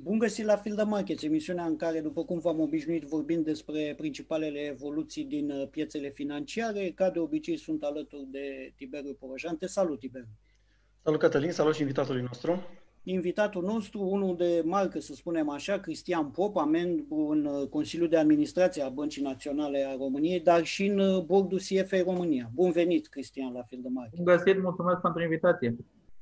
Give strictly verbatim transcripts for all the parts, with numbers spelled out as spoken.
Bun găsit la Field de Markets, emisiunea în care, după cum v-am obișnuit, vorbim despre principalele evoluții din uh, piețele financiare. Ca de obicei, sunt alături de Tiberiu Porojan. Te salut, Tiberiu! Salut, Cătălin, salut și invitatului nostru. Invitatul nostru, unul de marcă, să spunem așa, Cristian Popa, membru în uh, Consiliul de Administrație a Băncii Naționale a României, dar și în uh, Boardul C F A România. Bun venit, Cristian, la Field de Markets! Bun găsit, mulțumesc pentru invitație!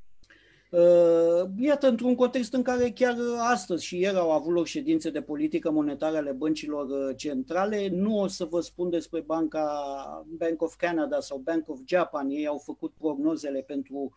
Iată, într-un context în care chiar astăzi și ieri au avut loc ședințe de politică monetară ale băncilor centrale, nu o să vă spun despre banca Bank of Canada sau Bank of Japan, ei au făcut prognozele pentru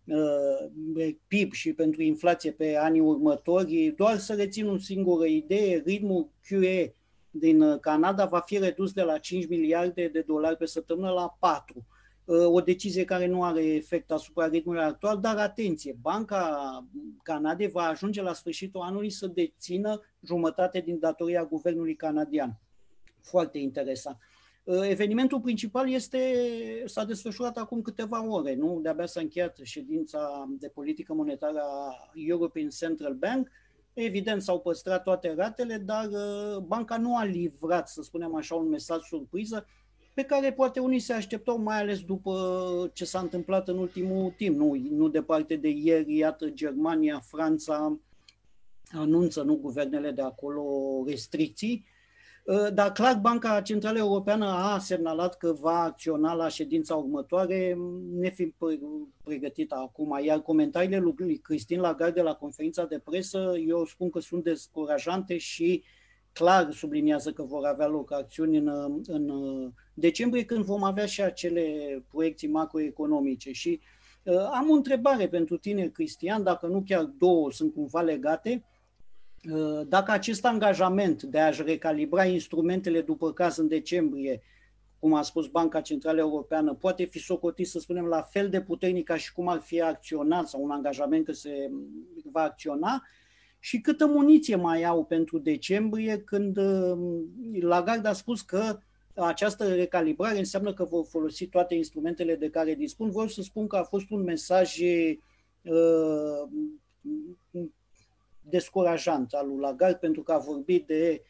uh, P I B și pentru inflație pe anii următori, doar să rețin o singură idee, ritmul Q E din Canada va fi redus de la cinci miliarde de dolari pe săptămână la patru. O decizie care nu are efect asupra ritmului actual, dar atenție, Banca Canadei va ajunge la sfârșitul anului să dețină jumătate din datoria guvernului canadian. Foarte interesant. Evenimentul principal este, s-a desfășurat acum câteva ore, nu? De-abia s-a încheiat ședința de politică monetară a European Central Bank. Evident, s-au păstrat toate ratele, dar banca nu a livrat, să spunem așa, un mesaj surpriză, pe care poate unii se așteptau, mai ales după ce s-a întâmplat în ultimul timp. Nu, nu departe de ieri, iată, Germania, Franța anunță, nu, guvernele de acolo, restricții. Dar clar, Banca Centrală Europeană a semnalat că va acționa la ședința următoare, nefiind pregătită acum. Iar comentariile lui Christine Lagarde la conferința de presă, eu spun că sunt descurajante și clar subliniază că vor avea loc acțiuni în, în decembrie, când vom avea și acele proiecții macroeconomice. Și uh, am o întrebare pentru tine, Cristian, dacă nu chiar două sunt cumva legate. Uh, dacă acest angajament de a-și recalibra instrumentele după caz în decembrie, cum a spus Banca Centrală Europeană, poate fi socotit, să spunem, la fel de puternic ca și cum ar fi acționat, sau un angajament că se va acționa, și câtă muniție mai au pentru decembrie, când Lagarde a spus că această recalibrare înseamnă că vor folosi toate instrumentele de care dispun. Vreau să spun că a fost un mesaj uh, descurajant al lui Lagarde, pentru că a vorbit de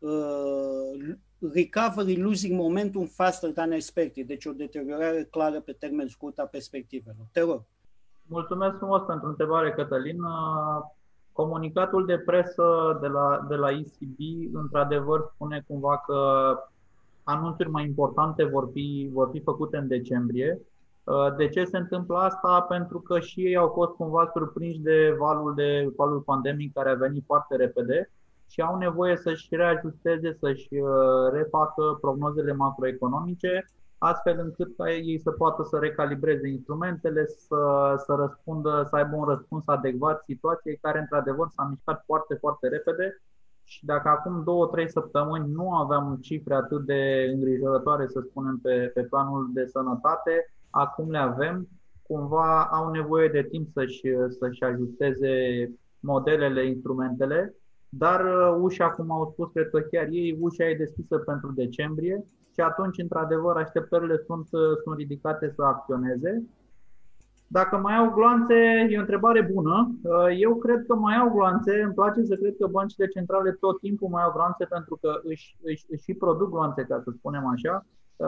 uh, recovery losing momentum faster than expected, deci o deteriorare clară pe termen scurt a perspectivelor. Te rog. Mulțumesc frumos pentru întrebare, Cătălin. Comunicatul de presă de la, de la E C B, într-adevăr, spune cumva că anunțuri mai importante vor fi, vor fi făcute în decembrie. De ce se întâmplă asta? Pentru că și ei au fost cumva surprinși de valul, de valul pandemic care a venit foarte repede și au nevoie să-și reajusteze, să-și refacă prognozele macroeconomice, astfel încât ca ei să poată să recalibreze instrumentele, să, să răspundă, să aibă un răspuns adecvat situației care, într-adevăr, s-a mișcat foarte, foarte repede. Și dacă acum două, trei săptămâni nu aveam cifre atât de îngrijorătoare, să spunem, pe, pe planul de sănătate, acum le avem. Cumva au nevoie de timp să-și, să-și ajusteze modelele, instrumentele, dar ușa, cum au spus, cred că chiar ei, ușa e deschisă pentru decembrie. Și atunci, într-adevăr, așteptările sunt, sunt ridicate să acționeze. Dacă mai au gloanțe, e o întrebare bună. Eu cred că mai au gloanțe. Îmi place să cred că băncile centrale tot timpul mai au gloanțe, pentru că își, își, își și produc gloanțe, ca să spunem așa.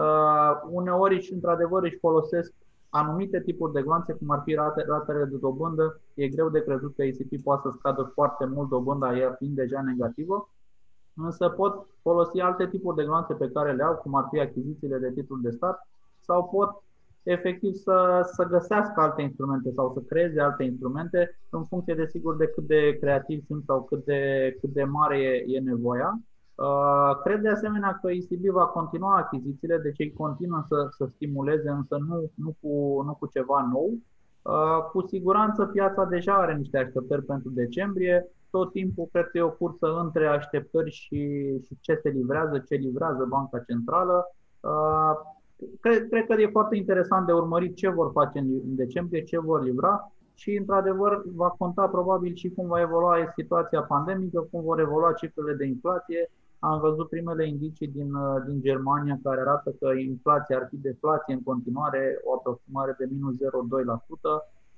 Uneori, și, într-adevăr, își folosesc anumite tipuri de gloanțe, cum ar fi rate, ratele de dobândă. E greu de crezut că E C B poate să scadă foarte mult dobânda, ea fiind deja negativă. Însă pot folosi alte tipuri de gloanțe pe care le au, cum ar fi achizițiile de titluri de stat, sau pot efectiv să, să găsească alte instrumente sau să creeze alte instrumente în funcție, de sigur, de cât de creativ sunt sau cât de, cât de mare e, e nevoia. Uh, cred de asemenea că E C B va continua achizițiile, deci ei continuă să, să stimuleze, însă nu, nu, cu, nu cu ceva nou. Uh, cu siguranță piața deja are niște așteptări pentru decembrie. Tot timpul cred că e o cursă între așteptări și, și ce se livrează, ce livrează Banca Centrală. Uh, cred, cred că e foarte interesant de urmărit ce vor face în, în decembrie, ce vor livra și, într-adevăr, va conta probabil și cum va evolua situația pandemică, cum vor evolua cifrele de inflație. Am văzut primele indicii din, din Germania care arată că inflația ar fi deflație în continuare, o aproximare de minus zero virgulă doi la sută.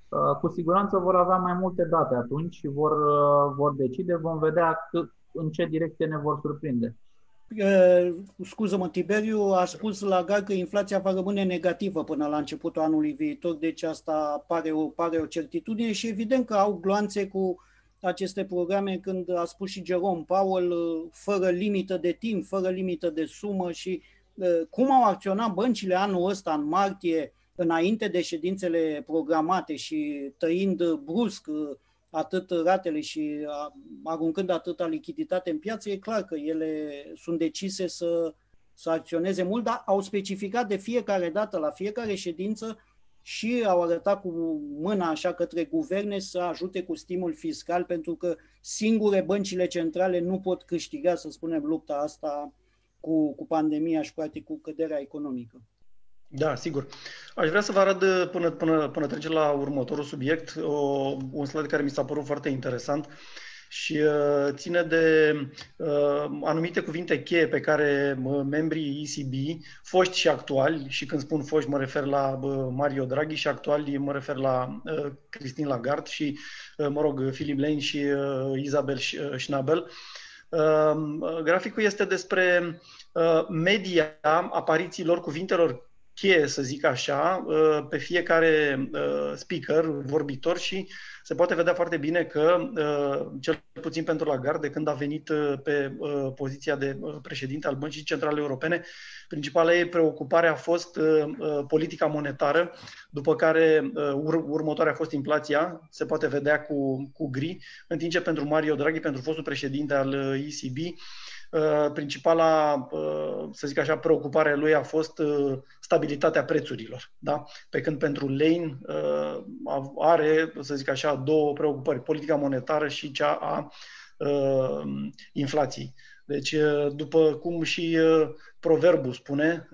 Cu siguranță vor avea mai multe date atunci și vor, vor decide, vom vedea cât, în ce direcție ne vor surprinde. Scuză-mă, Tiberiu a spus la Gard că inflația va rămâne negativă până la începutul anului viitor, deci asta pare o, pare o certitudine și evident că au gloanțe cu aceste programe când a spus și Jerome Powell, fără limită de timp, fără limită de sumă și cum au acționat băncile anul ăsta în martie, înainte de ședințele programate și tăind brusc atât ratele și aruncând atâta lichiditate în piață, e clar că ele sunt decise să, să acționeze mult, dar au specificat de fiecare dată, la fiecare ședință, și au arătat cu mâna așa către guverne să ajute cu stimul fiscal, pentru că singure băncile centrale nu pot câștiga, să spunem, lupta asta cu, cu pandemia și practic cu căderea economică. Da, sigur. Aș vrea să vă arăt până, până, până trecem la următorul subiect, o, un slide care mi s-a părut foarte interesant și uh, ține de uh, anumite cuvinte cheie pe care uh, membrii E C B, foști și actuali, și când spun foști mă refer la uh, Mario Draghi și actuali mă refer la uh, Christine Lagarde și, uh, mă rog, Philip Lane și uh, Isabel Schnabel. Uh, graficul este despre uh, media aparițiilor cuvintelor cheie, să zic așa, pe fiecare speaker, vorbitor, și se poate vedea foarte bine că, cel puțin pentru Lagarde, când a venit pe poziția de președinte al Băncii Centrale Europene, principala ei preocupare a fost politica monetară, după care ur- următoarea a fost inflația, se poate vedea cu, cu gri, în timp ce pentru Mario Draghi, pentru fostul președinte al E C B, principala, să zic așa, preocupare lui a fost stabilitatea prețurilor. Da? Pe când pentru Lane are, să zic așa, două preocupări, politica monetară și cea a inflației. Deci, după cum și proverbul spune,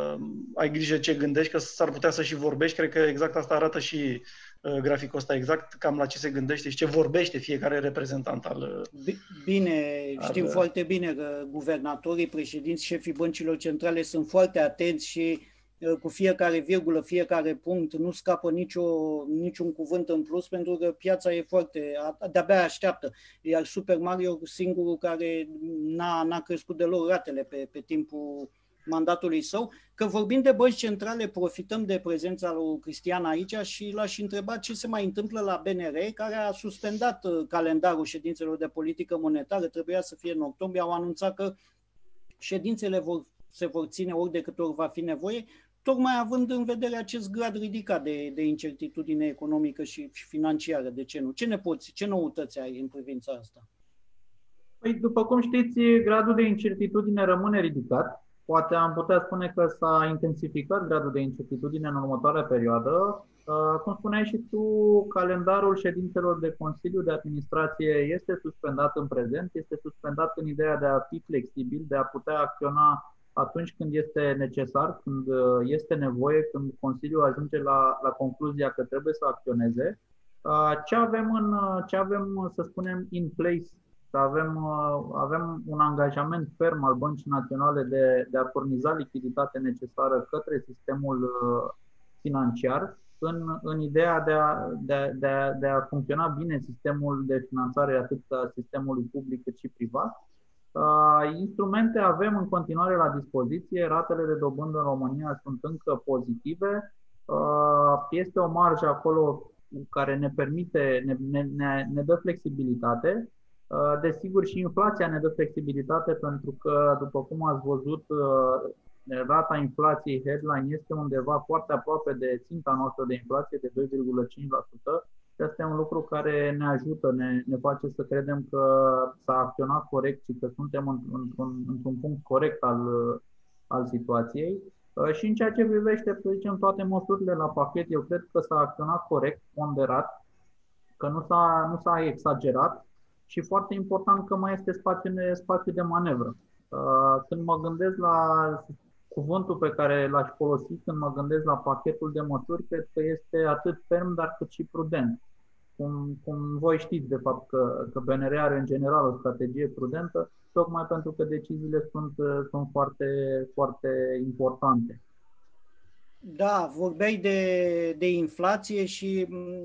ai grijă ce gândești, că s-ar putea să și vorbești. Cred că exact asta arată și graficul ăsta, exact cam la ce se gândește și ce vorbește fiecare reprezentant al... Bine, știm al... foarte bine că guvernatorii, președinți, șefii băncilor centrale sunt foarte atenți și cu fiecare virgulă, fiecare punct, nu scapă nicio, niciun cuvânt în plus, pentru că piața e foarte, de-abia așteaptă. Iar Super Mario, singurul care n-a, n-a crescut deloc ratele pe, pe timpul mandatului său. Că vorbim de bănci centrale, profităm de prezența lui Cristian aici și l-aș întreba ce se mai întâmplă la B N R, care a suspendat calendarul ședințelor de politică monetară, trebuia să fie în octombrie, au anunțat că ședințele vor, se vor ține ori de câte ori va fi nevoie, tocmai având în vedere acest grad ridicat de, de incertitudine economică și, și financiară. De ce nu? Ce ne poți, ce noutăți ai în privința asta? Păi, după cum știți, gradul de incertitudine rămâne ridicat. Poate am putea spune că s-a intensificat gradul de incertitudine în următoarea perioadă. Cum spuneai și tu, calendarul ședințelor de Consiliu de Administrație este suspendat în prezent, este suspendat în ideea de a fi flexibil, de a putea acționa atunci când este necesar, când este nevoie, când Consiliul ajunge la, la concluzia că trebuie să acționeze. Ce avem, în, ce avem, să spunem, in place, să avem, avem un angajament ferm al Băncii Naționale de, de a furniza lichiditate necesară către sistemul financiar, în, în ideea de a, de, de, a, de a funcționa bine sistemul de finanțare atât a sistemului public cât și privat. Uh, instrumente avem în continuare la dispoziție, ratele de dobândă în România sunt încă pozitive, uh, este o marjă acolo care ne permite, ne, ne, ne, ne dă flexibilitate. Uh, desigur și inflația ne dă flexibilitate pentru că, după cum ați văzut, uh, rata inflației headline este undeva foarte aproape de ținta noastră de inflație de doi virgulă cinci la sută. Asta e un lucru care ne ajută, ne, ne face să credem că s-a acționat corect și că suntem într-un, într-un punct corect al, al situației. Și în ceea ce privește, să zicem, toate măsurile la pachet, eu cred că s-a acționat corect, ponderat, că nu s-a, nu s-a exagerat și foarte important că mai este spațiu, spațiu de manevră. Când mă gândesc la cuvântul pe care l-aș folosi când mă gândesc la pachetul de măsuri, cred că este atât ferm, dar cât și prudent. Cum, cum voi știți, de fapt, că, că B N R are în general o strategie prudentă, tocmai pentru că deciziile sunt, sunt foarte, foarte importante. Da, vorbeai de, de inflație și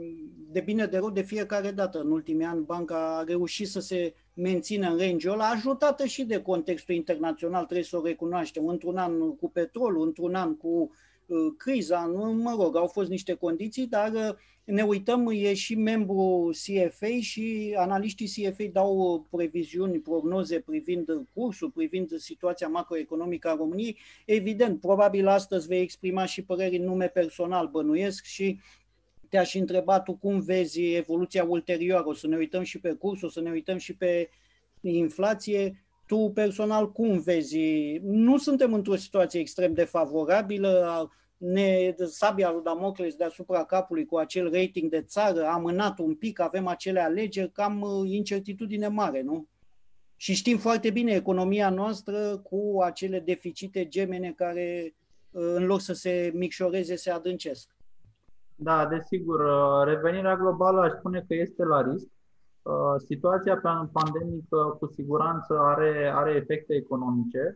de bine de rău de fiecare dată. În ultimii ani banca a reușit să se mențină în range-ul ăla, ajutată și de contextul internațional, trebuie să o recunoaștem. Într-un an cu petrolul, într-un an cu uh, criza, mă rog, au fost niște condiții, dar uh, ne uităm, e și membru C F A și analiștii C F A dau previziuni, prognoze privind cursul, privind situația macroeconomică a României. Evident, probabil astăzi vei exprima și păreri în nume personal, bănuiesc, și te-aș întreba tu cum vezi evoluția ulterioară. O să ne uităm și pe curs, o să ne uităm și pe inflație. Tu personal cum vezi? Nu suntem într-o situație extrem de favorabilă, ne, sabia lui Damocles deasupra capului cu acel rating de țară, a amânat un pic, avem acele alegeri, cam incertitudine mare, nu? Și știm foarte bine economia noastră cu acele deficite gemene care, în loc să se micșoreze, se adâncesc. Da, desigur. Revenirea globală aș spune că este la risc. Situația pandemică cu siguranță are, are efecte economice.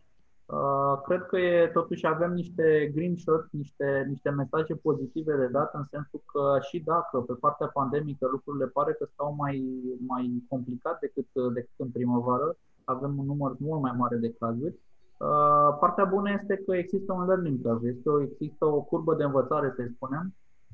Cred că e, totuși avem niște green shots, niște, niște mesaje pozitive de dat, în sensul că și dacă pe partea pandemică lucrurile pare că stau mai, mai complicat decât, decât în primăvară, avem un număr mult mai mare de cazuri, partea bună este că există un learning curve, este o, există o curbă de învățare, să spunem,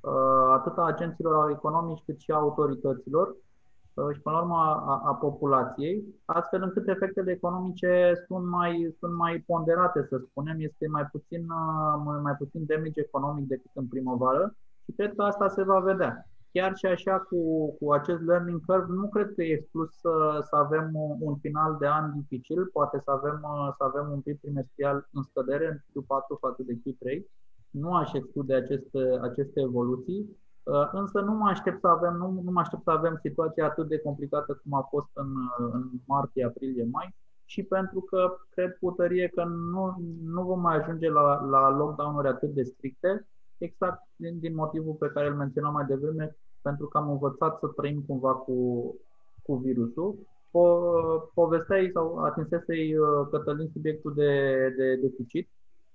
atât a agenților economici cât și a autorităților și până la urmă a, a populației, astfel încât efectele economice sunt mai, sunt mai ponderate, să spunem, este mai puțin, mai puțin damage economic decât în primăvară și cred că asta se va vedea. Chiar și așa cu, cu acest learning curve, nu cred că e exclus să, să avem un, un final de an dificil, poate să avem, să avem un P I B trimestrial în scădere în Q patru față de Q trei. Nu aș exclude aceste, aceste evoluții, însă nu mă aștept să avem, nu, nu mă aștept să avem situația atât de complicată cum a fost în, în martie, aprilie, mai, și pentru că cred cu tărie că nu, nu vom mai ajunge la, la lockdown-uri atât de stricte, exact din, din motivul pe care îl menționam mai devreme, pentru că am învățat să trăim cumva cu, cu virusul. Po, povesteai sau atinsesei, Cătălin, subiectul de, de deficit.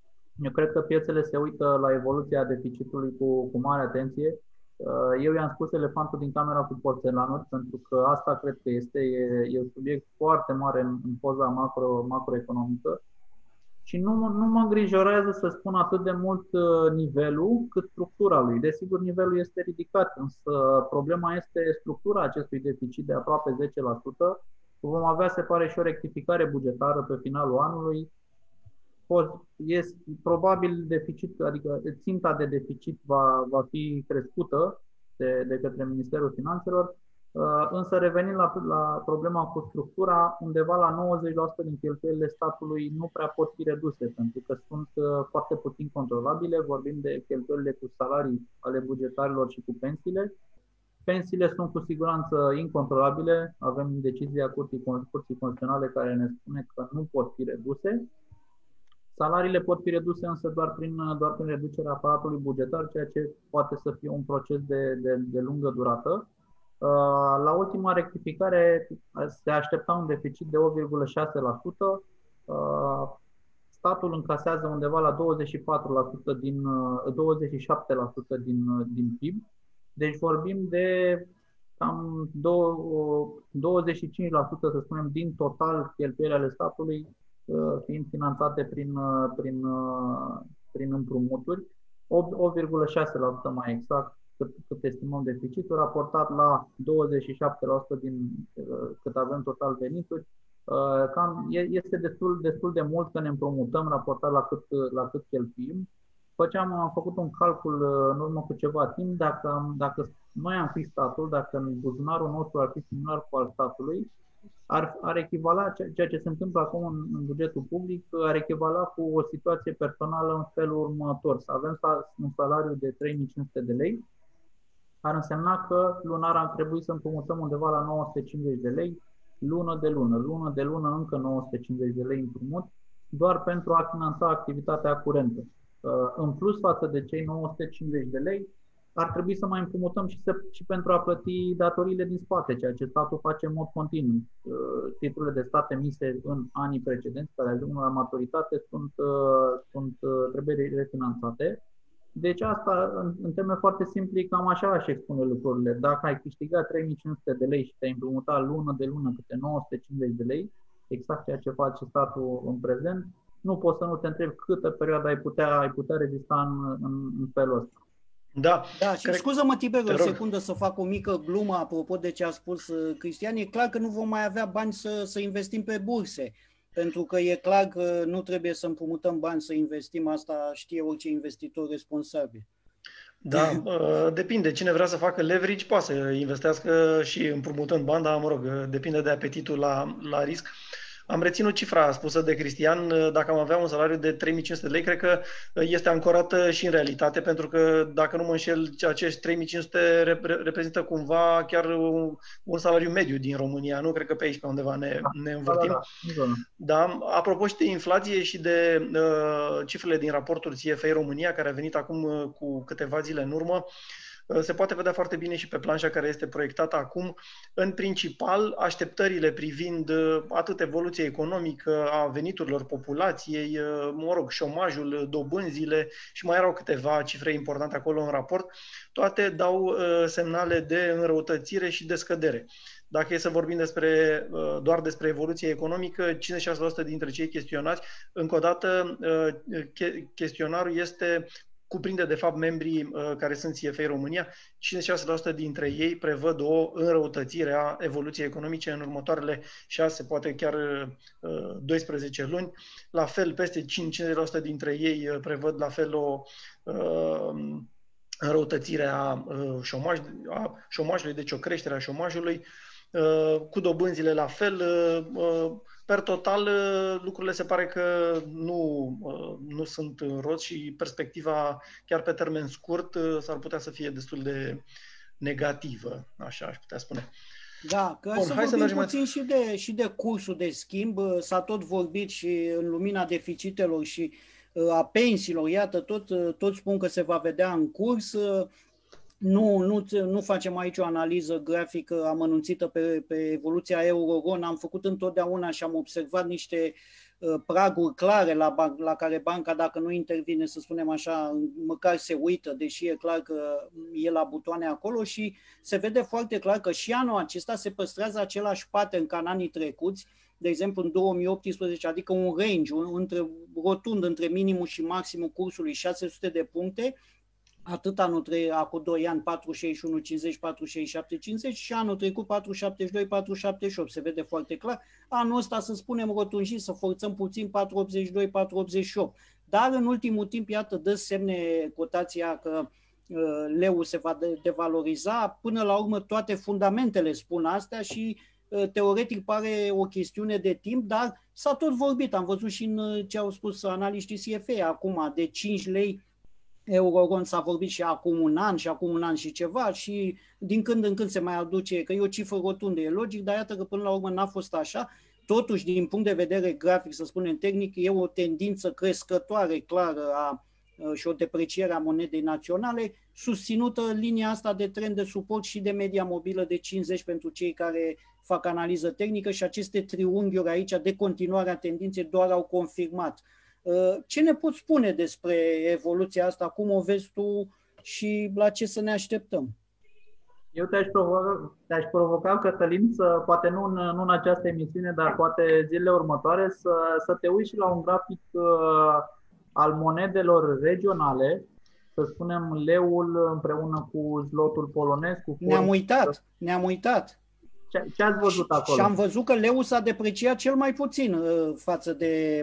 Eu cred că piețele se uită la evoluția deficitului cu, cu mare atenție. Eu i-am spus elefantul din camera cu porțelanuri, pentru că asta cred că este e, e un subiect foarte mare în, în poza macro, macroeconomică și nu, nu mă îngrijorează, să spun, atât de mult nivelul cât structura lui. Desigur, nivelul este ridicat, însă problema este structura acestui deficit de aproape zece la sută. Vom avea, se pare, și o rectificare bugetară pe finalul anului. Este probabil deficit, adică ținta de deficit va, va fi crescută de, de către Ministerul Finanțelor, însă revenind la, la problema cu structura, undeva la nouăzeci la sută din cheltuielile statului nu prea pot fi reduse, pentru că sunt foarte puțin controlabile. Vorbim de cheltuielile cu salarii ale bugetarilor și cu pensiile. Pensiile sunt cu siguranță incontrolabile, avem decizia Curții, Curții Constituționale care ne spune că nu pot fi reduse. Salariile pot fi reduse însă doar prin, doar prin reducerea aparatului bugetar, ceea ce poate să fie un proces de, de, de lungă durată. La ultima rectificare se aștepta un deficit de opt virgulă șase la sută. Statul încasează undeva la douăzeci și patru la sută din, douăzeci și șapte la sută din, din P I B. Deci vorbim de cam douăzeci și cinci la sută, să spunem, din total cheltuielile ale statului fiind finanțate prin, prin, prin împrumuturi, opt virgulă șase la sută mai exact cât, cât estimăm deficitul, raportat la douăzeci și șapte la sută din cât avem total venituri. Cam, este destul, destul de mult că ne împrumutăm raportat la cât, la cât cheltuim. Făceam, am făcut un calcul în urmă cu ceva timp, dacă, dacă noi am fi statul, dacă buzunarul nostru ar fi similar cu al statului, Ar, ar echivala, ceea ce se întâmplă acum în, în bugetul public, ar echivala cu o situație personală în felul următor. Să avem un salariu de trei mii cinci sute de lei, ar însemna că lunar ar trebui să împrumutăm undeva la nouă sute cincizeci de lei, lună de lună, lună de lună încă nouă sute cincizeci de lei împrumut, doar pentru a finanța activitatea curentă. În plus față de cei nouă sute cincizeci de lei, ar trebui să mai împrumutăm și, să, și pentru a plăti datoriile din spate, ceea ce statul face în mod continuu. Titlurile de stat emise în anii precedenți, care ajung la maturitate, sunt, sunt, trebuie refinanțate. Deci asta, în, în termeni foarte simpli, cam așa aș expune lucrurile. Dacă ai câștigat trei mii cinci sute de lei și te-ai împrumutat lună de lună câte nouă sute cincizeci de lei, exact ceea ce face statul în prezent, nu poți să nu te întrebi câtă perioadă ai putea, ai putea rezista în, în, în felul ăsta. Da, da, și cred... scuză-mă, Tiberiu, o secundă să fac o mică glumă apropo de ce a spus Cristian. E clar că nu vom mai avea bani să, să investim pe burse, pentru că e clar că nu trebuie să împrumutăm bani să investim, asta știe orice investitor responsabil. Da, depinde. Cine vrea să facă leverage poate să investească și împrumutând bani, dar, mă rog, depinde de apetitul la, la risc. Am reținut cifra spusă de Cristian, dacă am avea un salariu de trei mii cinci sute de lei, cred că este ancorată și în realitate, pentru că, dacă nu mă înșel, acești trei mii cinci sute reprezintă cumva chiar un, un salariu mediu din România, nu? Cred că pe aici, pe undeva ne, ne învârtim. Da, da, da. Da, apropo și de inflație și de uh, cifrele din raportul C F A România, care a venit acum uh, cu câteva zile în urmă, se poate vedea foarte bine și pe planșa care este proiectată acum. În principal, așteptările privind atât evoluția economică a veniturilor populației, mă rog, șomajul, dobânzile și mai erau câteva cifre importante acolo în raport, toate dau semnale de înrăutățire și de scădere. Dacă e să vorbim despre, doar despre evoluție economică, cincizeci și șase la sută dintre cei chestionați, încă o dată, chestionarul este cuprinde de fapt membrii uh, care sunt C F A România, cincizeci și șase la sută dintre ei prevăd o înrăutățire a evoluției economice în următoarele șase, poate chiar uh, doisprezece luni. La fel, peste cincizeci la sută dintre ei uh, prevăd la fel o uh, înrăutățire a, uh, șomaj, a șomajului, deci o creștere a șomajului, uh, cu dobânzile la fel. Uh, uh, Per total, lucrurile se pare că nu, nu sunt în roz și perspectiva, chiar pe termen scurt, s-ar putea să fie destul de negativă, așa aș putea spune. Da, că Bun, să vorbim să puțin mai... și, de, și de cursul de schimb. S-a tot vorbit și în lumina deficitelor și a pensiilor. Iată, tot, tot spun că se va vedea în curs. Nu, nu, nu facem aici o analiză grafică amănunțită pe, pe evoluția euro-ron. Am făcut întotdeauna și am observat niște uh, praguri clare la, la care banca, dacă nu intervine, să spunem așa, măcar se uită, deși e clar că e la butoane acolo, și se vede foarte clar că și anul acesta se păstrează același pattern ca în anii trecuți. De exemplu, în două mii optsprezece, adică un range, un, între, rotund între minimul și maximul cursului șase sute de puncte, atât anul trecut, acum doi ani, patru șaizeci și unu cincizeci, patru șaizeci și șapte cincizeci și anul trecut patru șaptezeci și doi, patru șaptezeci și opt. Se vede foarte clar. Anul ăsta, să spunem rotunjit, să forțăm puțin, patru optzeci și doi, patru optzeci și opt. Dar în ultimul timp, iată, dă semne cotația că uh, leu se va de- devaloriza. Până la urmă, toate fundamentele spun astea și uh, teoretic pare o chestiune de timp, dar s-a tot vorbit. Am văzut și în ce au spus analiștii C F A acum, de cinci lei euro-ron s-a vorbit și acum un an și acum un an și ceva și din când în când se mai aduce, că e o cifră rotundă, e logic, dar iată că până la urmă n-a fost așa. Totuși, din punct de vedere grafic, să spunem tehnic, e o tendință crescătoare clară a, și o depreciere a monedei naționale, susținută linia asta de trend de suport și de media mobilă de cincizeci pentru cei care fac analiză tehnică, și aceste triunghiuri aici de continuare a tendinței doar au confirmat. Ce ne poți spune despre evoluția asta, cum o vezi tu și la ce să ne așteptăm? Eu te-aș provoca, te-aș provoca Cătălin, să, poate nu în, nu în această emisiune, dar poate zilele următoare, să, să te uiți și la un grafic uh, al monedelor regionale, să spunem leul împreună cu zlotul polonez. Cu ne-am uitat, ne-am uitat. Ce, ce ați văzut acolo? Și am văzut că leu s-a depreciat cel mai puțin uh, față de,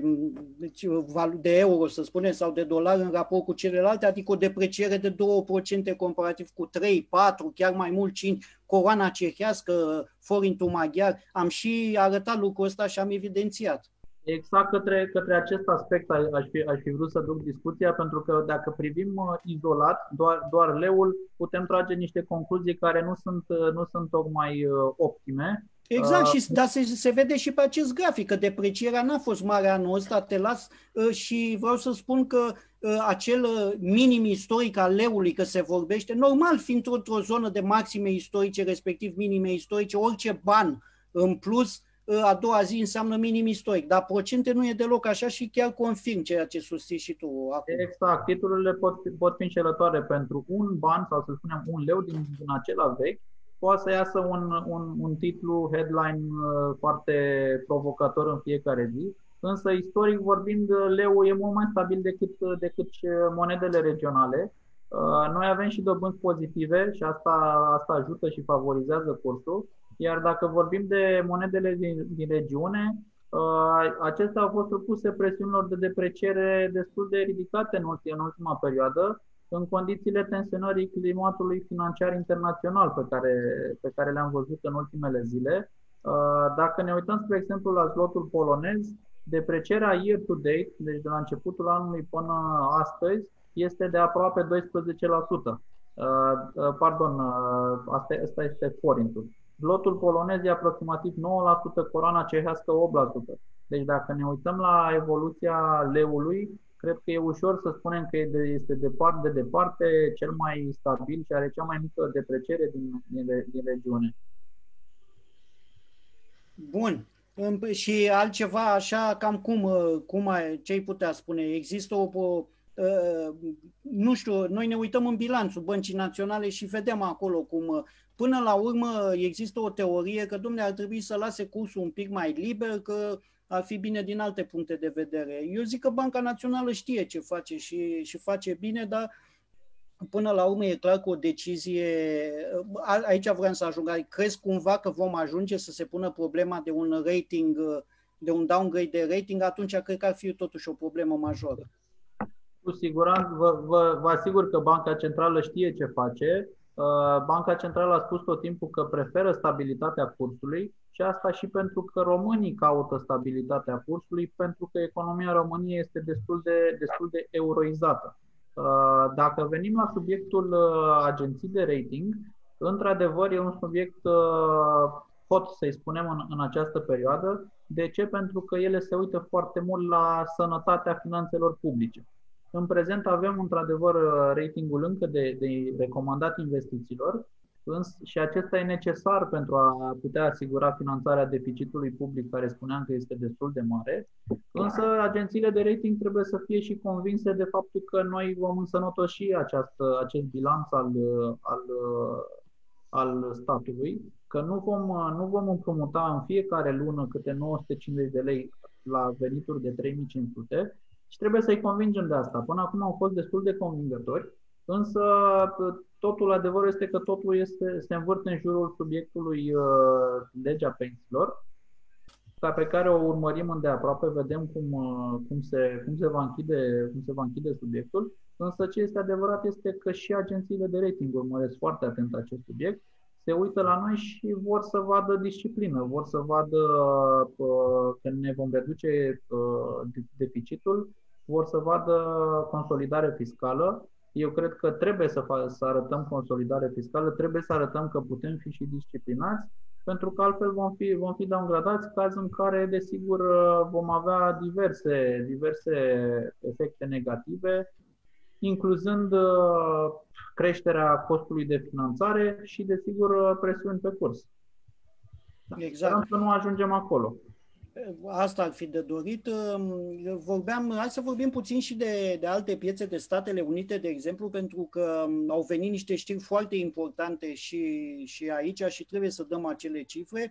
de euro, să spunem, sau de dolar în raport cu celelalte, adică o depreciere de două la sută comparativ cu trei, patru, chiar mai mult cinci, coroana cehească, forintul maghiar. Am și arătat lucrul ăsta și am evidențiat. Exact către, către acest aspect aș fi, aș fi vrut să duc discuția, pentru că dacă privim izolat doar, doar leul, putem trage niște concluzii care nu sunt, nu sunt tocmai optime. Exact, și, dar se, se vede și pe acest grafic că deprecierea n-a fost mare anul ăsta, te las, și vreau să spun că acel minim istoric al leului, că se vorbește, normal fiind într-o zonă de maxime istorice, respectiv minime istorice, orice ban în plus a doua zi înseamnă minim istoric, dar procente nu e deloc așa și chiar confirm ceea ce susții și tu acum. Exact, titlurile pot fi, pot fi înșelătoare pentru un ban sau să spunem un leu din, din acela vechi, poate să iasă un, un, un titlu, headline foarte provocator în fiecare zi, însă istoric vorbind, leu e mult mai stabil decât, decât monedele regionale. Noi avem și dobânzi pozitive și asta, asta ajută și favorizează cursul. Iar dacă vorbim de monedele din, din regiune, acestea au fost supuse presiunilor de depreciere destul de ridicate în ultima, în ultima perioadă, în condițiile tensionării climatului financiar internațional pe care, pe care le-am văzut în ultimele zile. Dacă ne uităm, spre exemplu, la zlotul polonez, deprecierea year-to-date, deci de la începutul anului până astăzi, este de aproape doisprezece la sută. Pardon, asta, asta este forintul. Zlotul polonez e aproximativ nouă la sută, coroana cehească opt la sută. Deci dacă ne uităm la evoluția leului, cred că e ușor să spunem că este departe de departe cel mai stabil și are cea mai mică depreciere din, din, din regiune. Bun. Și altceva așa, cam cum, cum ce ai putea spune? Există o, o nu știu, noi ne uităm în bilanțul Băncii Naționale și vedem acolo cum până la urmă există o teorie că, dom'le, ar trebui să lase cursul un pic mai liber, că ar fi bine din alte puncte de vedere. Eu zic că Banca Națională știe ce face și, și face bine, dar până la urmă e clar că o decizie, aici vreau să ajung, crezi cumva că vom ajunge să se pună problema de un rating, de un downgrade de rating, atunci cred că ar fi totuși o problemă majoră. Cu siguranță, vă, vă, vă asigur că Banca Centrală știe ce face. Banca Centrală a spus tot timpul că preferă stabilitatea cursului și asta și pentru că românii caută stabilitatea cursului, pentru că economia României este destul de, destul de euroizată. Dacă venim la subiectul agenții de rating, într-adevăr e un subiect hot, să-i spunem, în, în această perioadă. De ce? Pentru că ele se uită foarte mult la sănătatea finanțelor publice. În prezent avem într-adevăr ratingul încă de, de recomandat investițiilor și acesta e necesar pentru a putea asigura finanțarea deficitului public, care spuneam că este destul de mare. Însă agențiile de rating trebuie să fie și convinse de faptul că noi vom însănătoși această, acest bilanț al, al, al statului, că nu vom, nu vom împrumuta în fiecare lună câte nouă sute cincizeci de lei la venituri de trei mii cinci sute, și trebuie să-i convingem de asta. Până acum au fost destul de convingători, însă totul, adevărul este că totul este, se învârte în jurul subiectului uh, legea pensiilor, pe care o urmărim îndeaproape, vedem cum, uh, cum, se, cum, se va închide, cum se va închide subiectul, însă ce este adevărat este că și agențiile de rating urmăresc foarte atent acest subiect, se uită la noi și vor să vadă disciplină, vor să vadă uh, că ne vom reduce uh, deficitul, vor să vadă consolidare fiscală. Eu cred că trebuie să, să arătăm consolidare fiscală, trebuie să arătăm că putem fi și disciplinați, pentru că altfel vom fi, vom fi downgradați, caz în care, desigur, vom avea diverse, diverse efecte negative, incluzând creșterea costului de finanțare și, desigur, presiuni pe curs. Exact. Sperăm să nu ajungem acolo. Asta ar fi de dorit. Vorbeam, hai să vorbim puțin și de, de alte piețe de Statele Unite, de exemplu, pentru că au venit niște știri foarte importante și, și aici și trebuie să dăm acele cifre.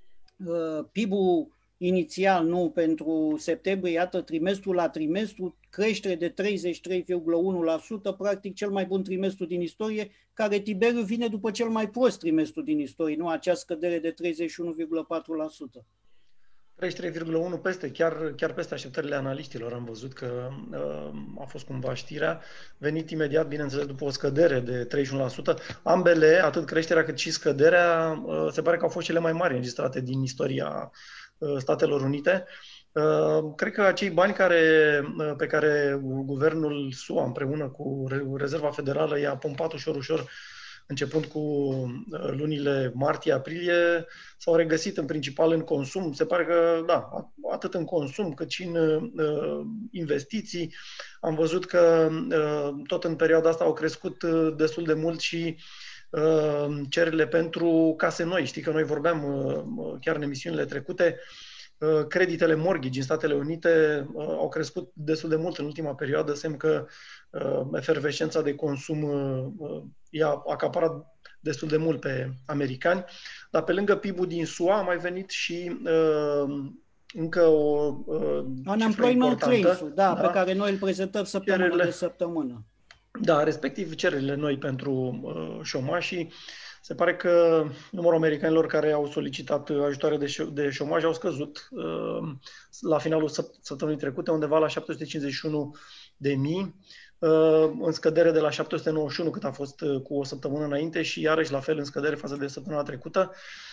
P I B-ul inițial, nu, pentru septembrie, iată, trimestru la trimestru, creștere de treizeci și trei virgulă unu la sută, practic cel mai bun trimestru din istorie, care, Tiberiu, vine după cel mai prost trimestru din istorie, nu acea scădere de treizeci și unu virgulă patru la sută. treizeci și trei virgulă unu peste, chiar, chiar peste așteptările analiștilor. Am văzut că uh, a fost cumva știrea, venit imediat, bineînțeles, după o scădere de treizeci și unu la sută. Ambele, atât creșterea cât și scăderea, uh, se pare că au fost cele mai mari înregistrate din istoria uh, Statelor Unite. Uh, cred că acei bani care, uh, pe care guvernul S U A împreună cu Rezerva Federală i-a pompat ușor, ușor, începând cu lunile martie-aprilie, s-au regăsit în principal în consum. Se pare că, da, atât în consum cât și în uh, investiții. Am văzut că uh, tot în perioada asta au crescut uh, destul de mult și cererile pentru case noi. Știi că noi vorbeam chiar în emisiunile trecute, creditele mortgage în Statele Unite au crescut destul de mult în ultima perioadă, semn că efervescența de consum i-a acaparat destul de mult pe americani, dar pe lângă P I B-ul din S U A a mai venit și uh, încă o uh, unemployment claims-ul, da, da, pe care noi îl prezentăm săptămână cererile, de săptămână. Da, respectiv cererile noi pentru uh, șomaj și se pare că numărul americanilor care au solicitat ajutoare de, șo- de șomaj au scăzut uh, la finalul săpt- săptămânii trecute undeva la șapte sute cincizeci și unu de mii, în scădere de la șapte sute nouăzeci și unu cât a fost cu o săptămână înainte și iarăși la fel în scădere față de săptămâna trecută.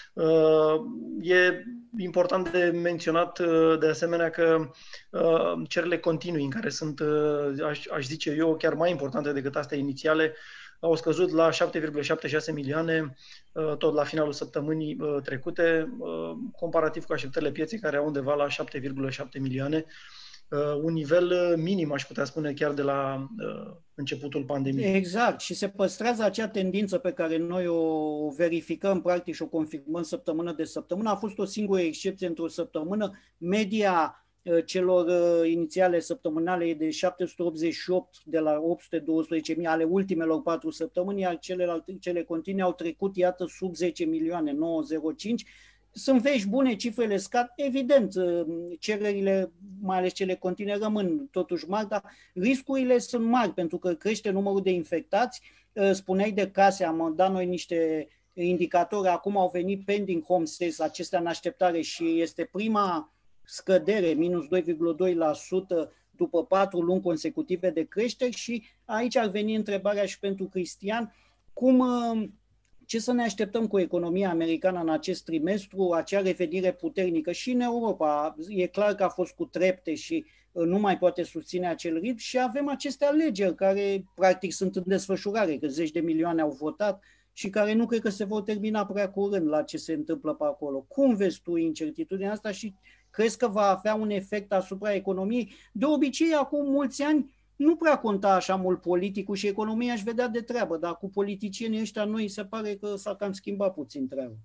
E important de menționat de asemenea că cererile continui, în care sunt, aș, aș zice eu, chiar mai importante decât astea inițiale, au scăzut la șapte virgulă șaptezeci și șase milioane tot la finalul săptămânii trecute, comparativ cu așteptările pieței care au undeva la șapte virgulă șapte milioane. Un nivel minim, aș putea spune, chiar de la uh, începutul pandemiei. Exact. Și se păstrează acea tendință pe care noi o verificăm, practic, și o confirmăm săptămână de săptămână. A fost o singură excepție într-o săptămână. Media uh, celor uh, inițiale săptămânale e de șapte sute optzeci și opt de la opt sute doisprezece mii ale ultimelor patru săptămâni, iar celelalte, cele continue au trecut, iată, sub zece milioane, nouă virgulă zero cinci. Sunt vești bune, cifrele scad, evident, cererile, mai ales cele continue, rămân totuși mari, dar riscurile sunt mari, pentru că crește numărul de infectați. Spuneai de case, am dat noi niște indicatori, acum au venit pending home sales, acestea în așteptare și este prima scădere, minus doi virgulă doi la sută după patru luni consecutive de creștere și aici ar veni întrebarea și pentru Cristian, cum... Ce să ne așteptăm cu economia americană în acest trimestru, acea revenire puternică și în Europa? E clar că a fost cu trepte și nu mai poate susține acel ritm și avem aceste alegeri care practic sunt în desfășurare, că zeci de milioane au votat și care nu cred că se vor termina prea curând la ce se întâmplă pe acolo. Cum vezi tu incertitudinea asta și crezi că va avea un efect asupra economiei? De obicei, acum mulți ani, nu prea conta așa mult politicul și economia își vedea de treabă, dar cu politicienii ăștia noi se pare că s-a cam schimbat puțin treaba.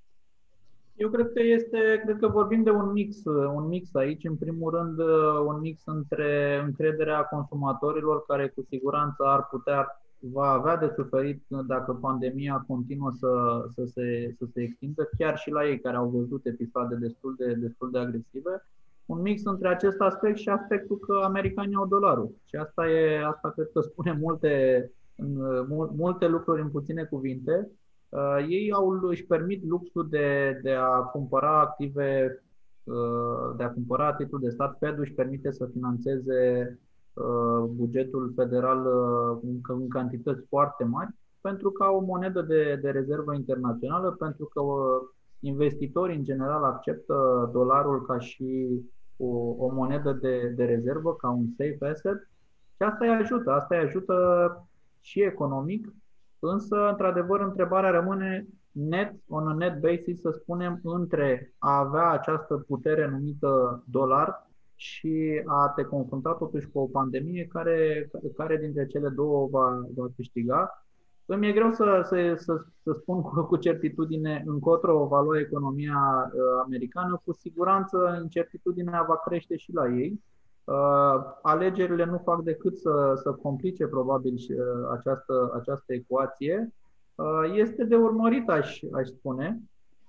Eu cred că este, cred că vorbim de un mix, un mix aici, în primul rând un mix între încrederea consumatorilor care cu siguranță ar putea, va avea de suferit dacă pandemia continuă să, să, se, să se extindă, chiar și la ei care au văzut episoade destul de, destul de agresive. Un mix între acest aspect și aspectul că americanii au dolarul. Și asta e, asta cred că spune multe, multe lucruri în puține cuvinte. Uh, ei au, își permit luxul de, de a cumpăra active, uh, de a cumpăra titluri de stat. Fedul își permite să financeze uh, bugetul federal uh, în, în cantități foarte mari, pentru că au o monedă de, de rezervă internațională, pentru că uh, investitorii în general acceptă dolarul ca și o, o monedă de, de rezervă, ca un safe asset și asta îi ajută, asta îi ajută și economic, însă, într-adevăr, întrebarea rămâne net, on a net basis, să spunem, între a avea această putere numită dolar și a te confrunta totuși cu o pandemie, care, care dintre cele două va, va câștiga. Îmi e greu să, să, să, să spun cu, cu certitudine încotro va lua economia uh, americană. Cu siguranță incertitudinea va crește și la ei. Uh, alegerile nu fac decât să, să complice probabil și, uh, această, această ecuație. Uh, este de urmărit, aș, aș spune.